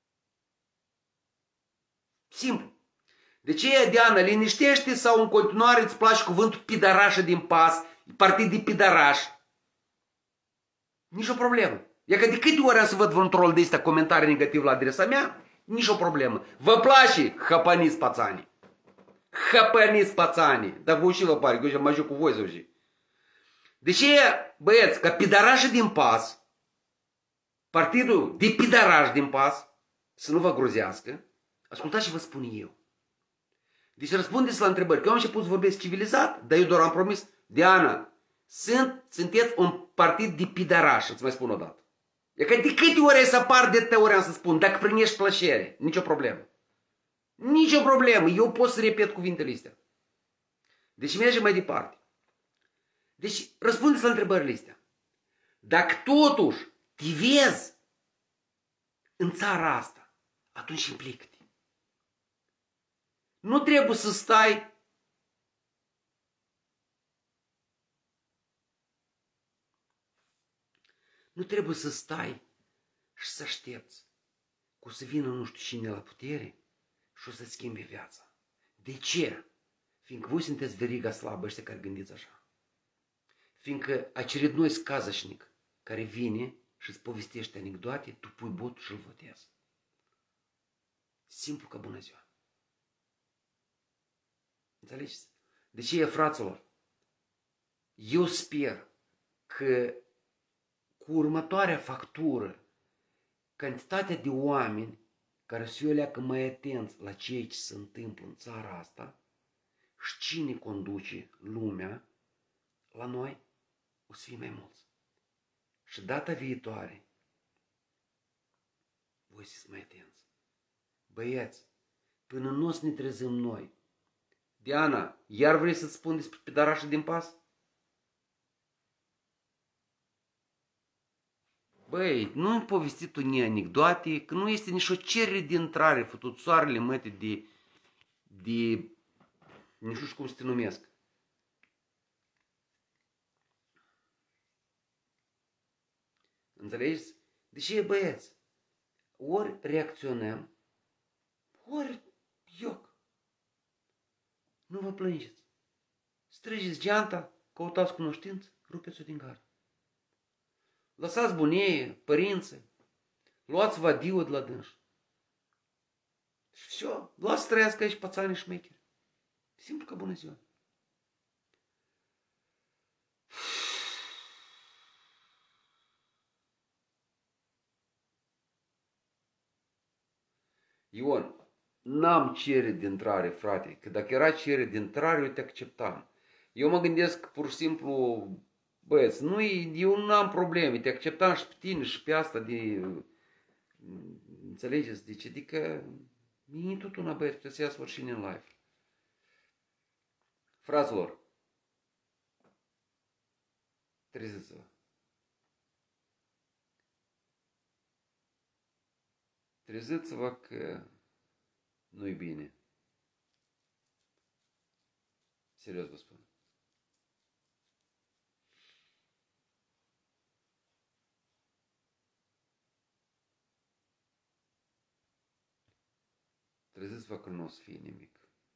Simplu. De ce, Diana, liniștește sau în continuare îți place cuvântul pidarașă din pas, partid de pidaraș? Nici o problemă. E că de câte ori am să văd vreun troll de ăsta comentarii negativ la adresa mea, nici o problemă. Vă place? Hăpăniți pațanii. Hăpăniți pațanii. Dar vă și vă pare, că eu mă joc cu voi să uși. De ce, băieți, că pidarașă din pas, partidul de pidaraș din pas, să nu vă grozească, ascultați ce vă spun eu. Deci răspundeți la întrebări. Că eu am început să vorbesc civilizat, dar eu doar am promis, Diana, sunteți un partid de pidaraș, îți mai spun o dată. E că de câte ori să apar de atâtea ori am să spun, dacă primești plăcere, nicio problemă. Nicio problemă, eu pot să repet cuvintele astea. Deci mergem mai departe. Deci răspundeți la întrebările astea. Dacă totuși te vezi în țara asta, atunci implică-te. Nu trebuie să stai și să aștepți că o să vină nu știu cine la putere și o să schimbi viața. De ce? Fiindcă voi sunteți veriga slabă ăștia care gândiți așa. Fiindcă acerednoi scazășnic care vine și îți povestește anecdoate, tu pui botul și îl votezi. Simplu ca bună ziua. Înțelegeți? De ce, fraților? Eu sper că cu următoarea factură, cantitatea de oameni care să fie leacă mai atenți la ceea ce se întâmplă în țara asta și cine conduce lumea, la noi o să fie mai mulți. Și data viitoare, voi să mai atenți. Băieți, până nu o să ne trezim noi. Diana, iar vrei să-ți spun despre pidarașă din pas? Băi, nu-mi povesti tu ni anecdoate, că nu este nici o cerere de intrare, fătut soarele măte de, nu știu cum să te numesc. Înțelegeți? Deci, băieți, ori reacționăm, ori ioc. Nu vă plângeți. Strâgeți geanta, căutați cunoștință, rupeți-o din gard. Lăsați bunie, părinți, luați vadiu de la dânși. Și все, luați să trăiască aici pățanii șmecheri. Simplu ca bună ziua. Ion, n-am cerere de intrare, frate, că dacă era cerere de intrare, eu te acceptam. Eu mă gândesc pur și simplu, băieți, eu nu am probleme, te acceptam și pe tine și pe asta de, înțelegeți, deci, adică, e tot una, băieți, puteți să ia sfârșit în live. Fraților, treziți-vă. Treziți-vă că nu-i bine. Serios vă spun. Treziți-vă că nu o să fie nimic.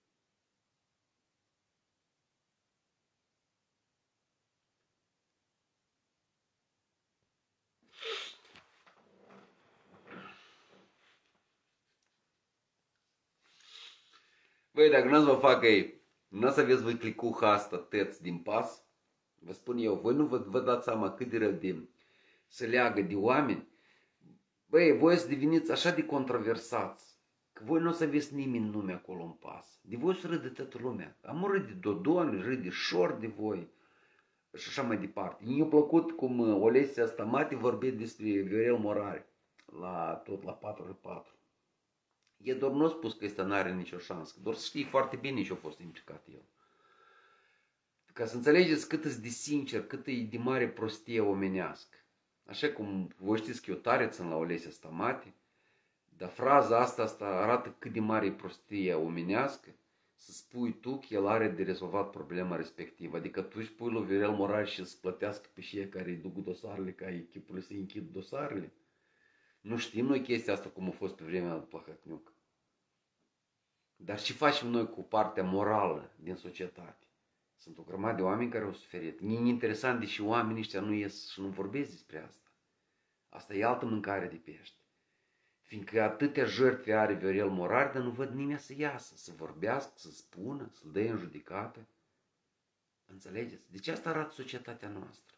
Băi, dacă nu o să vă facă ei, nu o să aveți voi clicuha asta tăți din pas, vă spun eu, voi nu vă dați seama cât de rău de se leagă de oameni. Băi, voi să deveniți așa de controversați, că voi nu o să aveți nimeni nume acolo în pas. De voi să râde toată lumea. Am râde de Dodon, râde Șor de voi și așa mai departe. Mi-a plăcut cum Olesia Stamati vorbea despre Viorel Morari, tot la 4x4. E doar nu a spus că ăsta n-are nicio șansă, doar să știi foarte bine ce a fost implicat el. Ca să înțelegeți cât e de sincer, cât e de mare prostie omenească. Așa cum voi știți că eu tare țin la Olesia Stamati, dar fraza asta arată cât de mare e prostie omenească să spui tu că el are de rezolvat problema respectivă. Adică tu îi spui lui Viorel Morari și să plătească pe cei care îi duc dosarele ca echipul să-i închid dosarele. Nu știm noi chestia asta cum a fost pe vremea lui Plahotniuc. Dar ce facem noi cu partea morală din societate? Sunt o grămadă de oameni care au suferit. E interesant deși oamenii ăștia nu ies și nu vorbesc despre asta. Asta e altă mâncare de pește. Fiindcă atâtea jertfe are Viorel Morari, dar nu văd nimeni să iasă, să vorbească, să spună, să-l dea în judecată. Înțelegeți? Deci asta arată societatea noastră.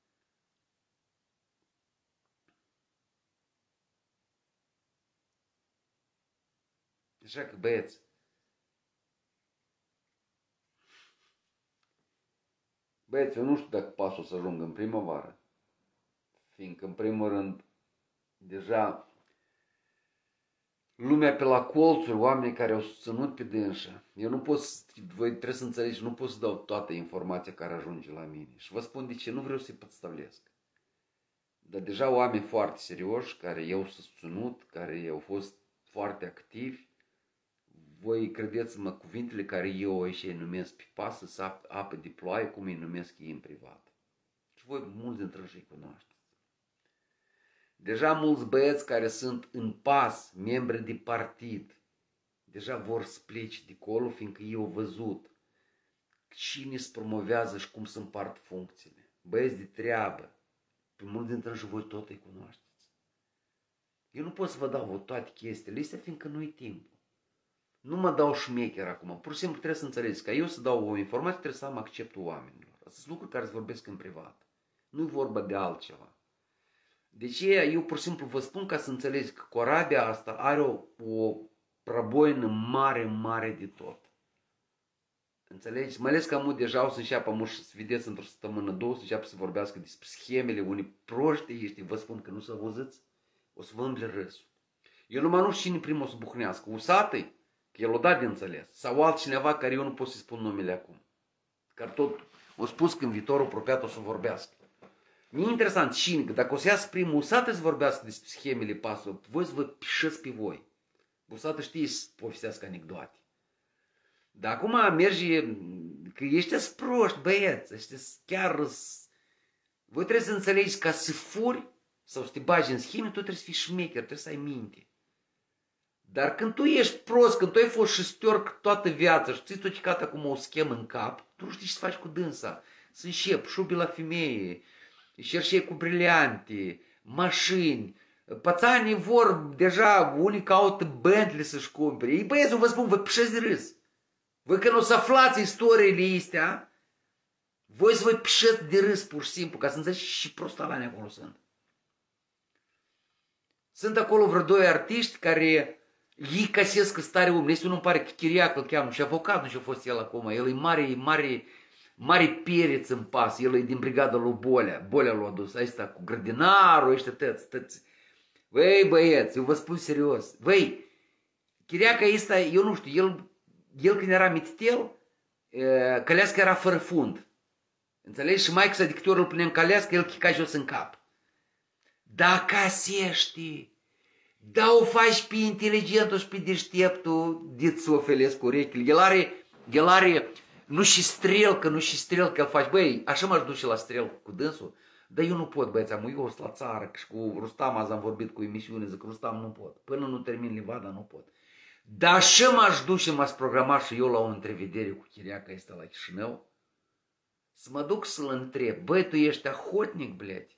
Așa că, băieți, eu nu știu dacă pasul o să ajungă în primăvară. Fiindcă, în primul rând, deja lumea pe la colțuri, oamenii care au susținut pe dânsa. Eu nu pot, voi trebuie să înțelegeți, nu pot să dau toată informația care ajunge la mine. Și vă spun de ce, nu vreau să-i pățăvlesc. Dar deja oameni foarte serioși, care i-au susținut, care au fost foarte activi, voi credeți-mă cuvintele care eu îi numesc pe pasă să apă de ploaie, cum îi numesc ei în privat. Și voi mulți dintre ei îi cunoașteți. Deja mulți băieți care sunt în pas, membri de partid, deja vor să plece de acolo, fiindcă ei au văzut cine se promovează și cum se împart funcțiile. Băieți de treabă, pe mulți dintre ei voi tot îi cunoașteți. Eu nu pot să vă dau toate chestiile astea, fiindcă nu-i timpul. Nu mă dau șmecher acum, pur și simplu trebuie să înțelegeți, ca eu să dau o informație, trebuie să am acceptul oamenilor. Asta sunt lucruri care se vorbesc în privat. Nu-i vorba de altceva. Deci eu pur și simplu vă spun ca să înțelegeți că corabia asta are o prăboină mare, mare de tot. Înțelegeți? Mai ales că amul deja o să înceapă amul și să vedeți într-o săptămână, două, să înceapă să vorbească despre schemele, unii proști ești, vă spun că nu să auziți, o să vă îmble râsul. Eu numai nu știu cine primul o să buhnească, Usatăi, că el o dat de înțeles, sau altcineva care eu nu pot să-i spun numele acum. Care tot o spus că în viitorul apropiat o să vorbească. Mi-e interesant cine, că dacă o să iasă primul Usată să vorbească despre schemele pasului, voi să vă pișăți pe voi. Usată știe să povestească anecdoate. Dar acum merge, că ăștia-s proști, băieți, ăștia-s chiar... Voi trebuie să înțelegeți ca să furi sau să te bagi în scheme, tu trebuie să fii șmecher, trebuie să ai minte. Dar când tu ești prost, când tu ai fost șestior toată viața și ți-ai tocicat acum o schemă în cap, tu nu știi ce să faci cu dânsa. Să înșep, șubi la femeie, șerșei cu briliante, mașini, pățanii vor deja, unii caută Bentley să-și cumpere. Ei băieți, vă spun, vă pișeți de râs. Voi când o să aflați istoriile astea, voi să vă pișeți de râs pur și simplu, ca să înțelegeți și prostalani acolo sunt. Sunt acolo vreo doi artiști care ei casesc stare om. Este unul îmi pare că Chiriac îl cheamă și avocat nu și-a fost el acum. El e mare pereț în pas. El e din brigada lui Bolea. Bolea l-a adus. Asta cu grădinarul, ăștia tăți. Băi băieți, eu vă spun serios. Băi, Chiriaca ăsta, eu nu știu, el când era mititel, călească era fără fund. Înțelegi? Și maică sa de câte ori îl puneam călească, el chica jos în cap. Da casești, da o faci pe inteligentul și pe deșteptul, de-ți o felesc urechile. El are, nu și strelcă, el faci. Băi, așa m-aș duce la strel cu dânsul, dar eu nu pot, băieți, eu sunt la țară și cu Rustam azi am vorbit cu emisiune, zic Rustam nu pot, până nu termin livada nu pot. Dar așa m-aș duce, m-aș programa și eu la o întrevedere cu Chiriaca ăsta la Chișinău, să mă duc să-l întreb, băi, tu ești ahotnic, blядь?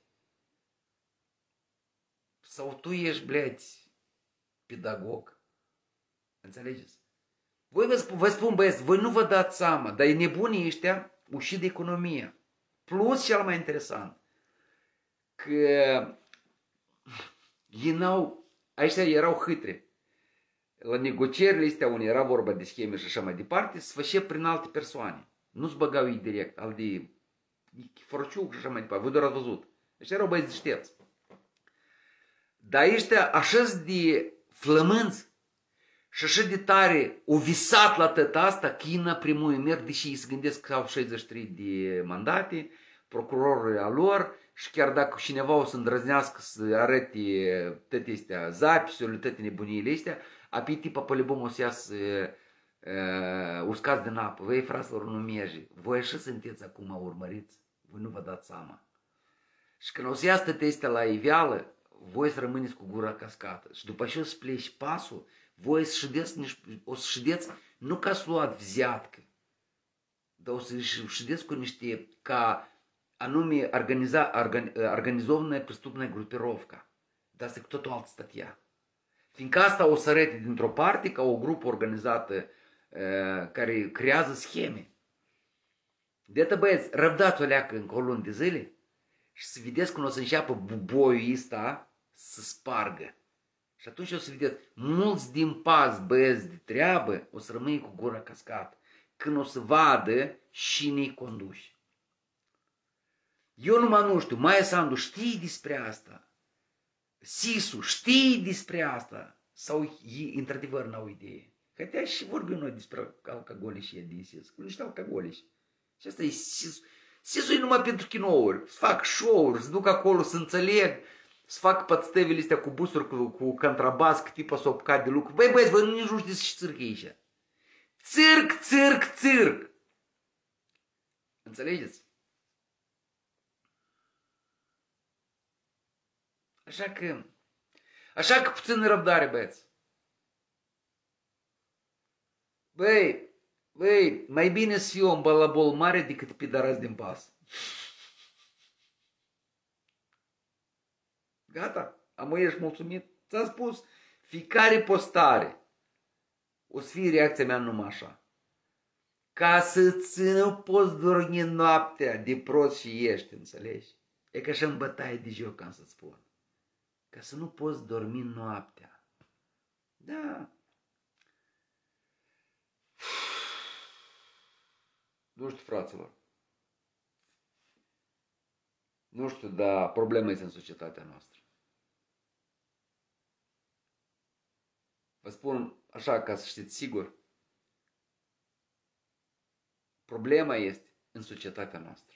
Sau tu ești, blядь, pedagog? Înțelegeți? Voi vă spun, băieți, voi nu vă dați seama, dar e nebunii ăștia ușit de economie. Plus, cel mai interesant, că ei n-au, ăștia erau hâtre. La negocierile astea unde era vorba de scheme și așa mai departe, se făcea prin alte persoane. Nu se băgau ei direct, al de Forciuc și așa mai departe. Voi doar ați văzut. Ăștia erau băieți deștepți. Dar ăștia așa de flămânți și așa de tare au visat la tăta asta că ei primul merg, deși ei se gândesc că au 63 de mandate, procurorul al lor, și chiar dacă cineva o să îndrăznească să arăte toate astea zapisurile, toate nebuniile astea, apoi tipa pe lebom o să iasă uscați din apă. Voi, fraților, nu merge. Voi așa sunteți acum, urmăriți. Voi nu vă dați seama. Și când o să iasă toate astea la iveală, voi să rămâneți cu gura cascată. Și după ce o să pleci pasul, voi o să ședeți nu ca să luați vziatcă, dar o să ședeți cu niște, ca anume organizovanная преступная группировка. Dar asta e cu totul altă statia. Fiindcă asta o să arăte dintr-o parte ca o grupă organizată care creează scheme. De atât, băieți, răbdați o leacă încă o lună de zile și să vedeți când o să înceapă buboiul ăsta să spargă. Și atunci o să vedeți, mulți din pas, băieți de treabă, o să rămâne cu gura cascată. Când o să vadă cine-i conduși. Eu numai nu știu, Maia Sandu știi despre asta? Sisu știi despre asta? Sau ei, într-adevăr, n-au idee? Că te și vorbim noi despre alcoolici și din Sisu, cu niște alcoolici. Și asta e Sisu. Sisu e numai pentru chinouri. Să fac show-uri, să duc acolo, să înțeleg, să fac pățtevile astea cu busuri, cu contrabas, că tipa s-o apucat de lucru. Băi, băieți, voi nici nu știți și țârc e aici. Țârc, țârc, țârc. Înțelegeți? Așa că puțin răbdare, băieți. Băi, mai bine să fiu un balabol mare decât pidarați din pas. Gata, am ești mulțumit. Ți-am spus, fiecare postare o să fie reacția mea numai așa. Ca să-ți nu poți dormi noaptea de prost și ești, înțelegi? E ca așa în bătaie de joc, am să-ți spun. Ca să nu poți dormi noaptea. Da. Nu știu, fraților. Nu știu, dar problema este în societatea noastră. Vă spun așa, ca să știți sigur. Problema este în societatea noastră.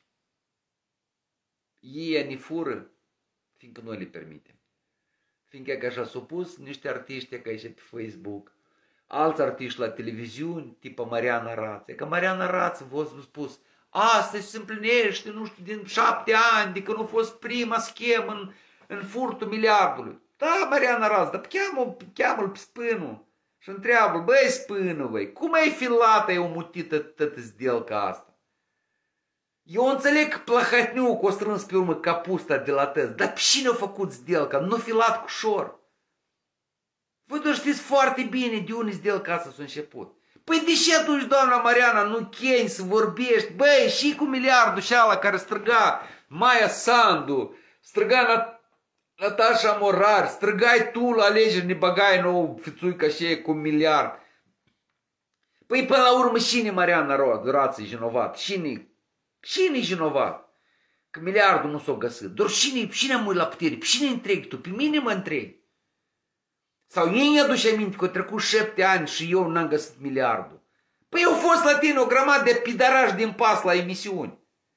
Ei ne fură, fiindcă noi le permitem. Fiindcă că așa s-au pus niște artiști ca aici pe Facebook, alți artiști la televiziuni, tipa Mariana Rață. Că Mariana Rață v-a spus, astăzi se împlinește, nu știu, din 7 ani, de când a fost prima schemă în furtul miliardului. Da, Mariana Rață, dar cheamă-l pe Spânu și întreabă, băi Spânu, băi, cum ai filat, ai omutită tătă zdelca asta? Eu înțeleg că Plahotniuc o strâns pe urmă capusta de la tăți, dar pe cine a făcut zdelca? Nu filat cu șor. Voi doar știți foarte bine de unde zdelca asta s-a început. Păi de ce atunci, doamna Mariana, nu cheni să vorbești? Băi, și cu miliardul și ala care străga Maia Sandu, străga Natasha Morar, străgai tu la alegeri, ne băgai nou fițuica și cu miliard. Păi până la urmă cine Mariana Rață e vinovat? Cine e vinovat? Că miliardul nu s-o găsit. Doar cine mui la putere? Pe cine întreg tu? Pe mine mă întreg. Sau ei aduce aminte că au trecut 7 ani și eu n-am găsit miliardul. Păi eu fost la tine o grămadă de pidarași din pas la emisiuni.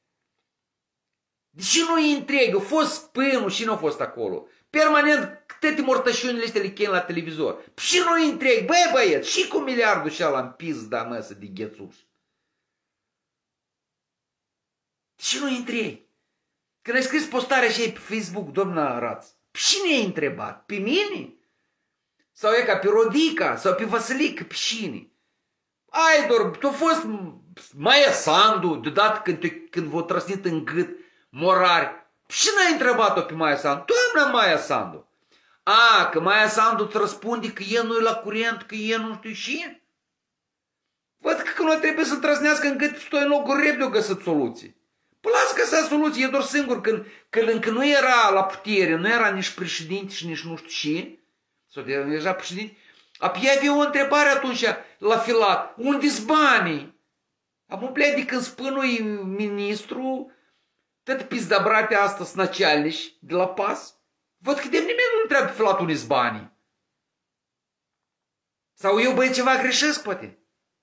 De ce nu-i întreg? Eu fost Spânu și nu a fost acolo. Permanent toate mortășunile astea le chem la televizor. Și nu-i întreg? Băi băieți, și cu miliardul și ala în pizda măsă de ghețuș. Și nu-i întreg? Când ai scris postarea așa pe Facebook, doamna Raț, pe cine ai întrebat? Pe mine? Sau e ca pe Rodica, sau pe Vasilica, pe cine. Ai doar, tu a fost Maia Sandu, deodată când v-a trăsnit în gât morari. Și n-ai întrebat-o pe Maia Sandu? Doamna Maia Sandu. A, că Maia Sandu îți răspunde că el nu e la curent, că el nu știu și. Văd că nu trebuie să trăsnească în gât Stoianoglu repede o găsit soluții. Păi lasă găsea soluții, e doar singur când încă nu era la putere, nu era nici președinte și nici nu știu și, sau deja președinte, apoi avea o întrebare atunci la Filat, unde-s banii? Am umpleat de când spânui ministru, tot pizdabratea asta snăcealiși de la PAS, văd că de nimeni nu întreabă pe Filat unde-s banii. Sau eu băie ceva greșesc poate.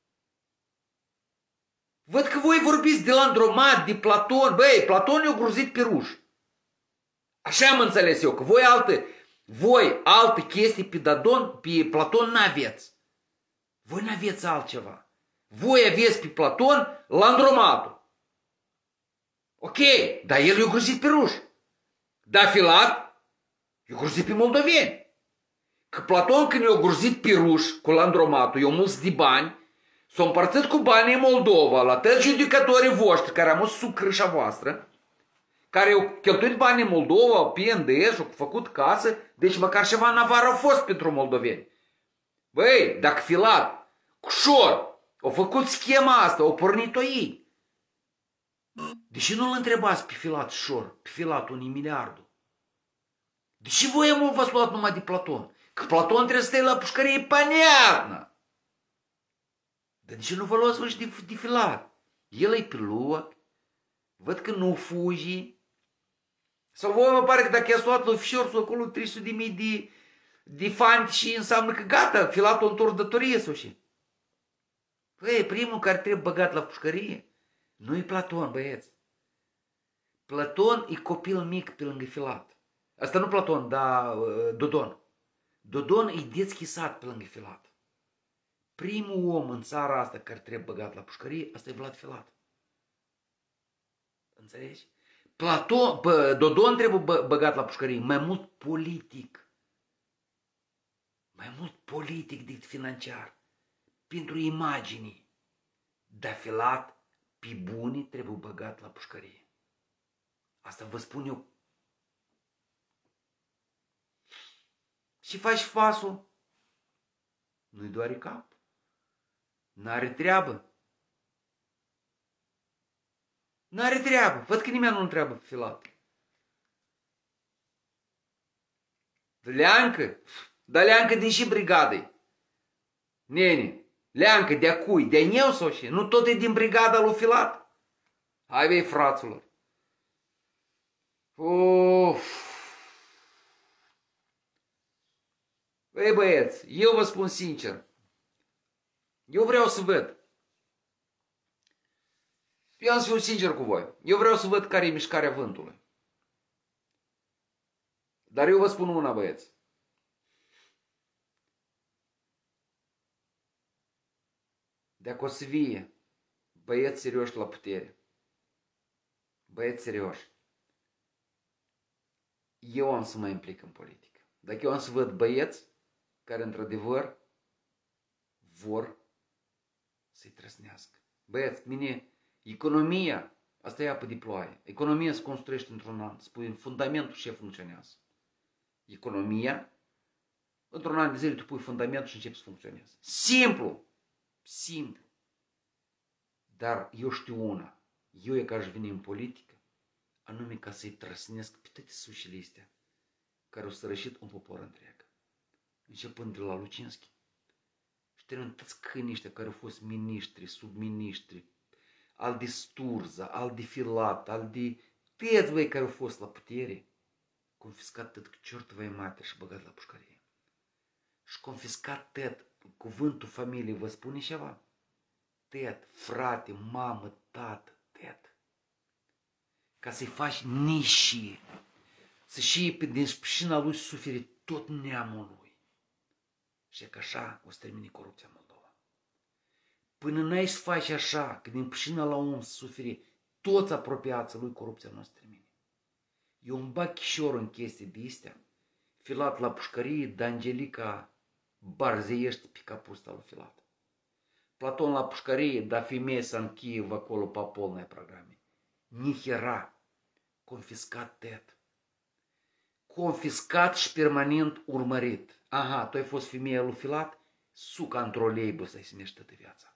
Văd că voi vorbiți de Landromat, de Platon. Băi, Platon i-a gruzit pe ruși. Așa am înțeles eu, că voi alte chestii pe Platon n-aveți. Voi n-aveți altceva. Voi aveți pe Platon Landromatul. Ok, dar el i-a gruzit pe ruși. Dar Filat i-a gruzit pe moldoveni. Că Platon când i-a gruzit pe ruși cu Landromatul, i-a mulți de bani, s-au împărțit cu banii în Moldova, la toți judecătorii voștri care au sub crâșa voastră, care au cheltuit banii în Moldova, PND, și-au făcut casă, deci măcar ceva în avară au fost pentru moldoveni. Băi, dacă Filat, ușor, au făcut schema asta, au pornit-o ei. Deși nu-l întrebați pe Filat ușor, pe Filat 1 miliardul? Deși voi v-ați luat numai de Platon? Că Platon trebuie să stai la pușcărie, paniatnă. Dar de ce nu vă luați voi de Filat? El e pilot, văd că nu fugi. Sau voi mă pare că dacă i-ați luat la ofișor, acolo 300.000 de fanti și înseamnă că gata, Filatul a întors datorie sau și. Păi, primul care trebuie băgat la pușcărie nu-i Platon, băieți. Platon e copil mic pe lângă Filat. Asta nu Platon, dar Dodon. Dodon e deschisat pe lângă Filat. Primul om în țara asta care trebuie băgat la pușcărie, asta e Vlad Filat. Înțelegi? Dodon trebuie băgat la pușcărie, mai mult politic. Mai mult politic decât financiar. Pentru imagini. Dar Filat, pe bunii, trebuie băgat la pușcărie. Asta vă spun eu. Și faci fasul. Nu-i doare cap. N-are treabă. N-are treabă. Văd că nimeni nu întreabă pe Filat. Leancă? Dar Leancă din și brigadă-i. Nene, Leancă de-a cui? De-a neu sau și? Nu tot e din brigada lui Filat? Hai vei, fraților. Băi băieți, eu vă spun sincer. Eu vreau să văd. Eu am să fiu sincer cu voi. Eu vreau să văd care e mișcarea vântului. Dar eu vă spun una, băieți. Dacă o să vie băieți serioși la putere, băieți serioși, eu am să mă implic în politică. Dacă eu am să văd băieți care într-adevăr vor să-i trăsnească. Băieți, mine, economia, asta e apă de ploaie. Economia se construiește într-un an. Spui, în fundamentul și funcționează. Economia, într-un an de zile tu pui fundamentul și începi să funcționeze. Simplu. Simplu. Dar eu știu una. Eu e că aș veni în politică, anume ca să-i trăsnesc pe toate sușile astea care au sărășit un popor întreg. Începând de la Lucinski. Și terminând toți câinii ăștia care au fost miniștri, subminiștri, al de Sturza, al de Filat, al de tăți băi care au fost la putere, confiscat tot ciortova mate și băgat la pușcărie. Și confiscat tot, cuvântul familiei vă spune ceva? Tet, frate, mamă, tată, tet. Ca să-i faci nișii, să și din spășina lui suferi tot neamul lui. Și că așa o să termine corupția în Moldova. Până n-ai să faci așa, că din pășina la om să suferi toți apropiații lui, corupția nu o să termine. Eu îmi bag chișorul în chestii de astea. Filat la pușcărie, D'Angelica barzeiește pe capusta lui Filat. Platon la pușcărie, dar femeia s-a în Kiev acolo pe polnai programe. Nihera, confiscat tet. Confiscat și permanent urmărit. Aha, tu ai fost femeia lui Filat? Suca într-o leibă să-i se nește de viața.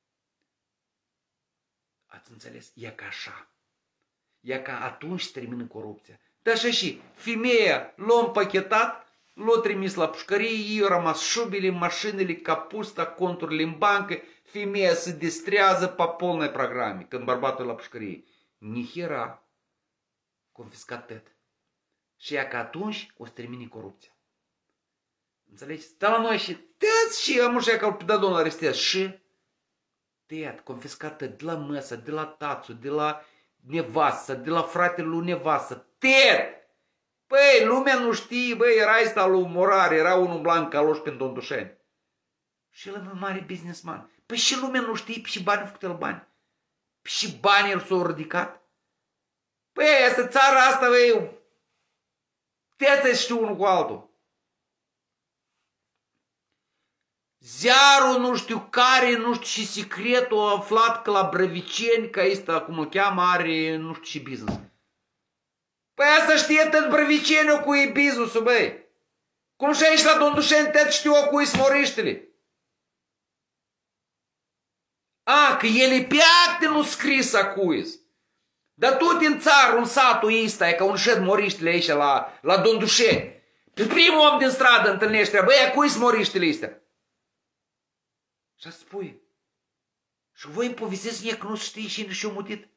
Ați înțeles? E ca așa. E ca atunci se termină corupția. Dar și femeia l-a împachetat, l-a trimis la pușcărie, ei au rămas șubile, mașinile, capusta, conturile în bancă, femeia se distrează pe polnai programe, când bărbatul e la pușcărie. Nihera, confiscat tet. Și ea că atunci o să termine corupția. Înțelegeți? Dar la noi și tăți și amușa că îl da domnul arestează. Și tăiat, confiscat de la măsă, de la tațul, de la nevasă, de la fratele lui nevasă. Tet! Păi, lumea nu știe, băi, era ăsta lui Morar, era unul blanc caloș pe Dondușeni. Și el e un mare businessman. Păi și lumea nu știe, și banii au făcut el bani. Și banii el s-au ridicat. Păi, asta țara asta, băi, te-ați știu unul cu altul. Ziarul nu știu care, nu știu și secretul a aflat că la Brăviceni, că ăsta, cum îl cheamă, are nu știu și business. Păi asta știe tot Brăviceni cu e business-ul, băi. Cum și aici la Dondușeni tot știu cu e smoriștele. A, că el e pe acte nu scris acuiz. Dar tu din țară, în satul ăsta, e ca un șed moriștele aici la Dondușeni. Pe primul om din stradă întâlnește, băi, acuiz moriștele ăstea. Și spui. Și voi îmi povestesc mie că nu știi cine și-o mutit.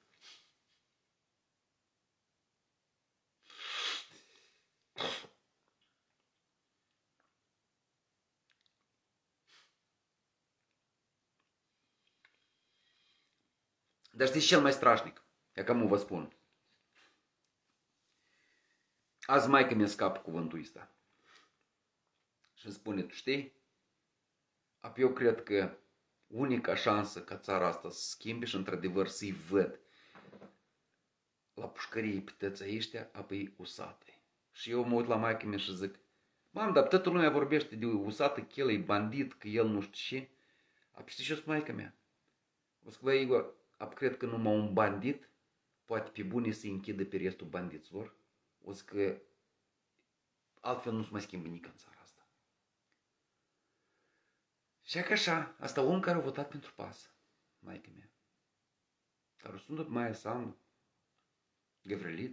Dar știți cel mai strașnic? E cam vă spun. Azi mai că mi-e scapă cuvântul ăsta. Și îmi spune, tu știi? Apoi eu cred că unica șansă ca țara asta să schimbe și într-adevăr să-i văd la pușcărie pe tății ăștia, apoi usate. Și eu mă uit la maică mea și zic, mam, dar toată lumea vorbește de usată, că el e bandit, că el nu știu ce. Apoi știi ce-o spune maică mea? O zic, băi, Igor, cred că numai un bandit poate pe bune să-i închidă pe restul bandiților. O zic că altfel nu se mai schimbă nici în țara asta. Și că așa, asta om care a votat pentru PAS, maică mea. Care o sunt după Maia Sandu, Găvrăliț.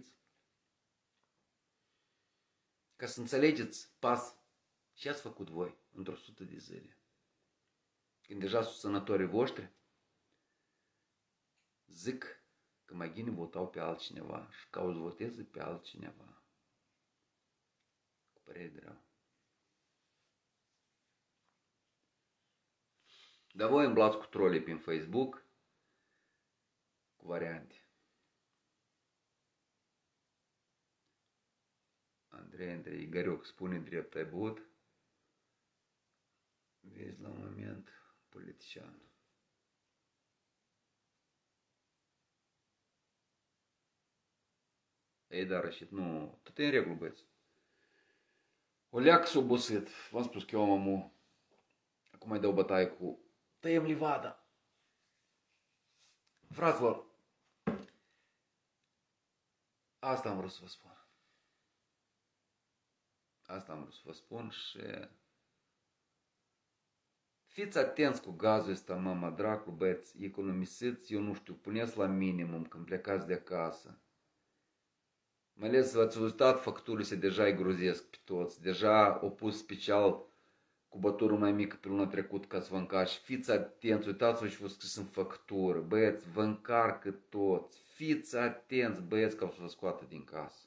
Ca să înțelegeți PAS, ce ați făcut voi într-o 100 de zile. Când deja susținătorii voștri zic că mai bine votau pe altcineva și că o să voteze pe altcineva. Cu părere de rău. Dar voi îmblați cu trolii prin Facebook cu variante. Andrei Igorioc spune drept, ai băut? Vezi la un moment politician. Ei, dar rășit, nu, tot e în regulă, băieți. O leacă s-o obosit. V-am spus că eu am amul. Acum mai dau bătaie cu tăiem livada. Fraților, asta am vrut să vă spun. Asta am vrut să vă spun și fiți atenți cu gazul ăsta, mama dracu, băieți, economisiți, eu nu știu, puneți la minimum când plecați de acasă. Mai ales v-ați văzut facturile deja îi grozesc pe toți, deja au pus special cu băturul mai mic pe luna trecut ca să vă încarci. Fiți atenți, uitați-vă ce v-a scris în factură, băieți, vă încarcă toți. Fiți atenți, băieți, ca să vă scoată din casă.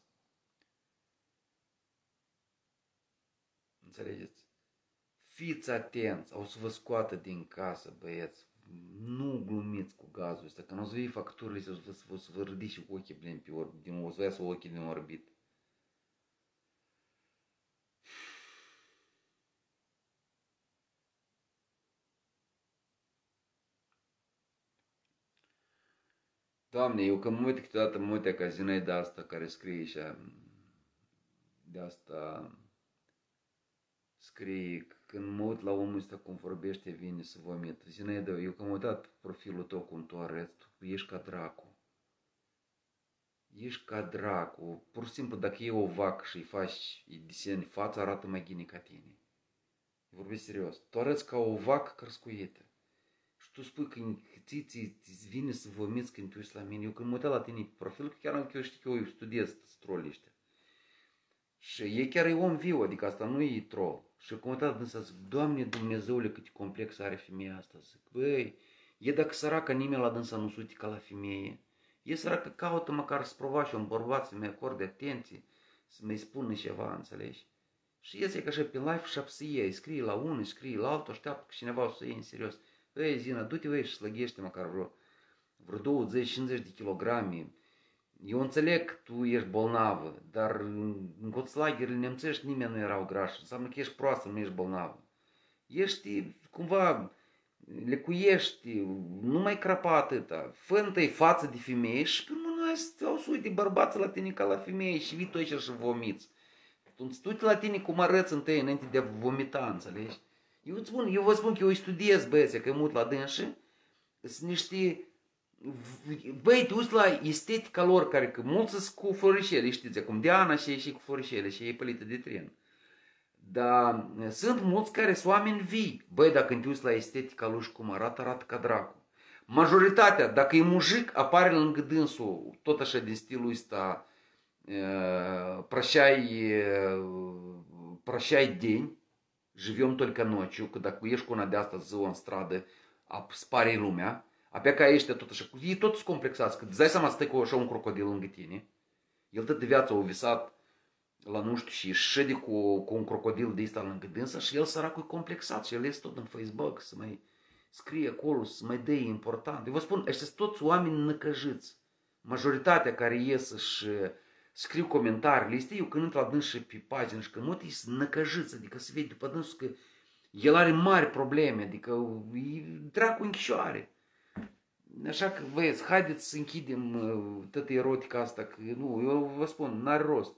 Înțelegeți? Fiți atenți, au să vă scoată din casă, băieți. Nu glumiți cu gazul ăsta, că nu o să vii facturile să vă ridici cu ochii plini pe orbi, o să iasă ochii din orbit. Doamne, eu când mă uit câteodată, mă uit ca zinei de asta care scrie și de asta scrie când mă uit la omul ăsta cum vorbește, vine să vomit. Zinaida, eu că am uitat profilul tău cum tu arăți, tu ești ca dracu. Ești ca dracu. Pur și simplu, dacă e o vacă și îi faci, îi deseni fața, arată mai gine ca tine. Vorbesc serios. Tu arăți ca o vacă cărscuită. Și tu spui că ți vine să vomiți când te uiți la mine. Eu când mă uit la tine pe profil, că chiar eu știu că eu studiez trolii ăștia. Și e chiar e om viu, adică asta nu e troll. Și când mă uit dânsa, zic, Doamne Dumnezeule, câte complex are femeia asta. Zic, băi, e dacă săracă nimeni la dânsa nu se ca la femeie. E săracă, caută măcar să prova și un bărbat să-mi acorde atenție, să mi-i spună ceva, înțelegi? Și iese ca așa pe live și apsie, îi scrie la unul, îi scrie la altul, așteaptă că cineva o să iei în serios. Băi, Zina, du-te, băi, și slăghește măcar vreo 20-50 de kilograme. Eu înțeleg că tu ești bolnavă, dar în conțlagerile nemțești nimeni nu erau grași. Înseamnă că ești proastă, nu ești bolnavă. Ești cumva, lecuiești, nu mai crapa atâta. Fă întâi față de femeie și pe urmă nu stau să uite bărbață la tine ca la femeie și vii tu aici și vomiți. Tu uite la tine cum arăți întâi înainte de a vomita, înțelegi? Eu vă spun că eu îi studiez băieții, că mut la dânsă, sunt niște... Băi, te uiți la estetica lor, care că mulți sunt cu florișele, știți, acum Diana și e cu florișele și e pălită de tren. Dar sunt mulți care sunt oameni vii. Băi, dacă te uiți la estetica lui și cum arată, arată ca dracu. Majoritatea, dacă e mujic, apare lângă dânsul, tot așa din stilul ăsta, прощай день, живем только ночью, că dacă ești cu una de asta ziua în stradă, spare lumea. Abia ca ăștia tot așa, ei tot sunt complexați, că îți dai seama să stai cu așa un crocodil lângă tine, el tot de viață a visat la nu știu și șede cu un crocodil de ăsta lângă dânsa și el săracul e complexat și el este tot în Facebook să mai scrie acolo, să mai dea important. Eu vă spun, ăștia sunt toți oameni năcăjiți. Majoritatea care ies și scriu comentariile, este eu când intru la dâns și pe pagină și când mă sunt năcăjiți, adică se vede după dânsul că el are mari probleme, adică e dracu închișoare. Așa că, băieți, haideți să închidem toată erotica asta, că nu, eu vă spun, n-are rost.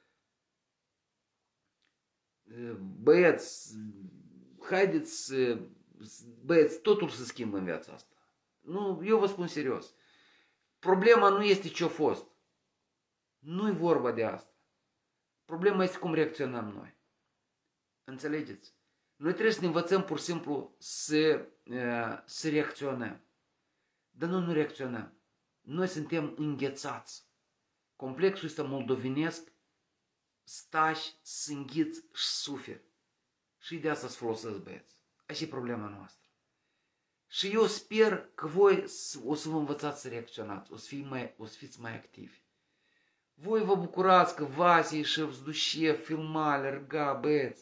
Băieți, haideți, băieți, totul se schimbă în viața asta. Nu, eu vă spun serios. Problema nu este ce-a fost. Nu-i vorba de asta. Problema este cum reacționăm noi. Înțelegeți? Noi trebuie să ne învățăm pur și simplu să reacționăm. Dar noi nu reacționăm. Noi suntem înghețați. Complexul ăsta moldovenesc, stași, să înghiți și suferi. Și de asta să folosesc, băieți. Așa e problema noastră. Și eu sper că voi o să vă învățați să reacționați, o să fiți mai activi. Voi vă bucurați că Vasile și Vzdușie filma, alerga, băieți.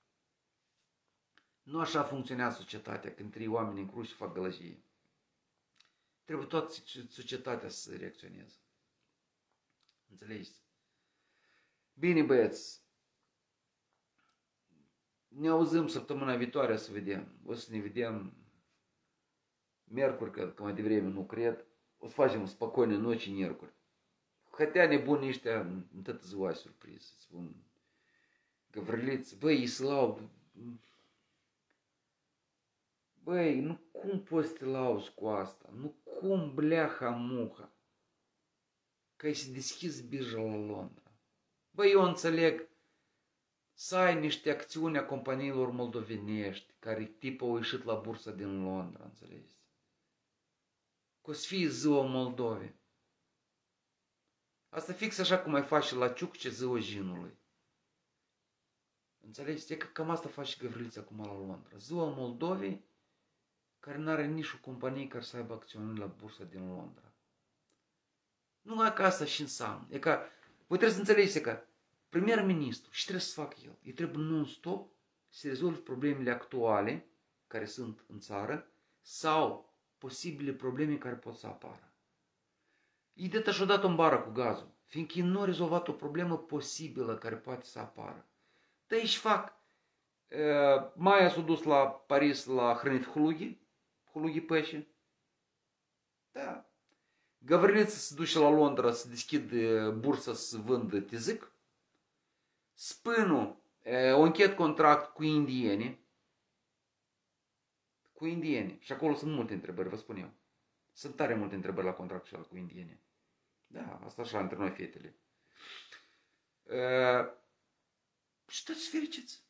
Nu așa funcționează societatea, când trei oameni în cruz și fac gălăgie. Trebuie toată societatea să reacționeze. Înțelegeți? Bine, băieți. Ne auzim săptămâna viitoare să vedem. O să ne vedem miercuri, că mai devreme nu cred. O să facem spăcoane noci miercuri. Хотя nebunii ăștia în toată ziua surpriză. Spun Găvrăliță, băi, îi se laud. Băi, nu cum poți să te lauzi cu asta? Nu cum bleaha-muha? Că ai să deschizi birja la Londra. Băi, eu înțeleg să ai niște acțiuni a companiilor moldovenești, care tipul au ieșit la bursa din Londra, înțelegeți? Că o să fie ziua Moldovei. Asta fix așa cum ai face la Ciucce ziua Jinului. Înțelegeți? E că cam asta face Găvrilița acum la Londra. Ziua Moldovei, care nu are nici o companie care să aibă acțiuni la bursa din Londra. Numai că asta și înseamnă. E ca, voi trebuie să înțelegeți că premier-ministru, și trebuie să facă el? El trebuie non-stop să rezolve problemele actuale care sunt în țară sau posibile probleme care pot să apară. E de și odată în bară cu gazul, fiindcă el nu a rezolvat o problemă posibilă care poate să apară. Dar își fac. Maia s-a dus la Paris la hrănit hulugi pește. Da. Găvriliță se duce la Londra să deschide bursa să vândă tizic. Spânul a încheiat contract cu indieni cu indieni. Și acolo sunt multe întrebări, vă spun eu. Sunt tare multe întrebări la contractul ăla cu indieni. Da, asta așa, între noi fetele. Și toți fericiți.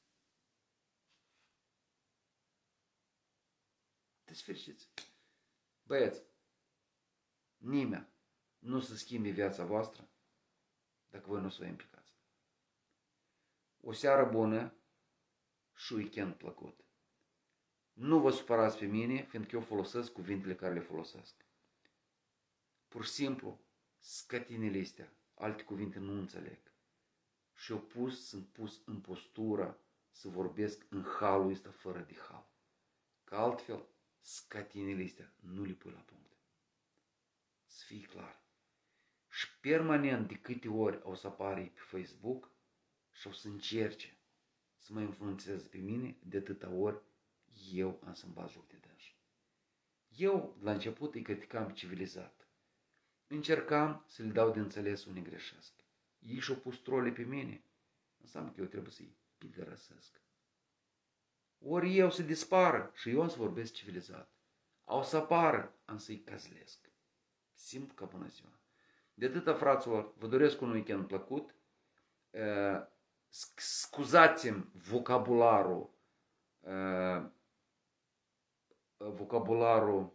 Toți fericiți. Băieți, nimeni nu se schimbe viața voastră dacă voi nu o să vă implicați. O seară bună și weekend plăcut. Nu vă supărați pe mine, fiindcă eu folosesc cuvintele care le folosesc. Pur și simplu, scătinele astea, alte cuvinte nu înțeleg. Și eu sunt pus în postura să vorbesc în halul ăsta fără de hal. Că altfel, scatinele astea nu le pui la punct. Să fie clar. Și permanent de câte ori o să apare pe Facebook și o să încerce să mă influențeze pe mine, de atâta ori eu am să-mi bat joc de dânsi. Eu, la început, îi criticam civilizat. Încercam să le dau de înțeles unde greșesc. Ei și-au pus trole pe mine. Înseamnă că eu trebuie să-i pidărăsesc. Ori eu să dispară și eu am să vorbesc civilizat. Au să apară, am să-i căzlesc. Simplu ca bună ziua. De atâta, fraților, vă doresc un weekend plăcut. Scuzați-mi vocabularul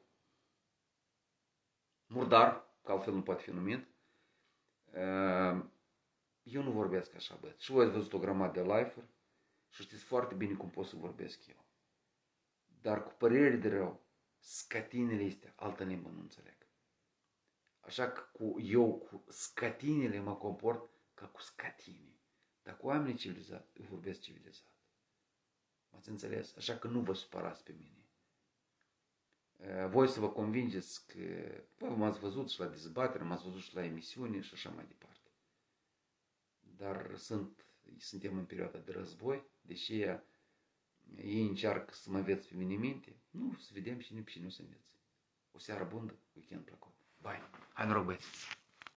murdar, că altfel nu poate fi numit. Eu nu vorbesc așa, băieți. Și voi ați văzut o grămadă de live-uri și știți foarte bine cum pot să vorbesc eu. Dar cu părere de rău, scatinele astea, altă limbă nu înțeleg. Așa că eu cu scatinele mă comport ca cu scatine. Dar cu oamenii civilizați, eu vorbesc civilizat. M-ați înțeles? Așa că nu vă supărați pe mine. Voi să vă convingeți că m-ați văzut și la dezbatere, m-ați văzut și la emisiune și așa mai departe. Dar suntem în perioada de război, deși ei încearcă să mă înveți pe mine minte. Nu, să vedem și nu să înveți. O seară bună, weekend plăcut. Bye! Hai noroc, băieți!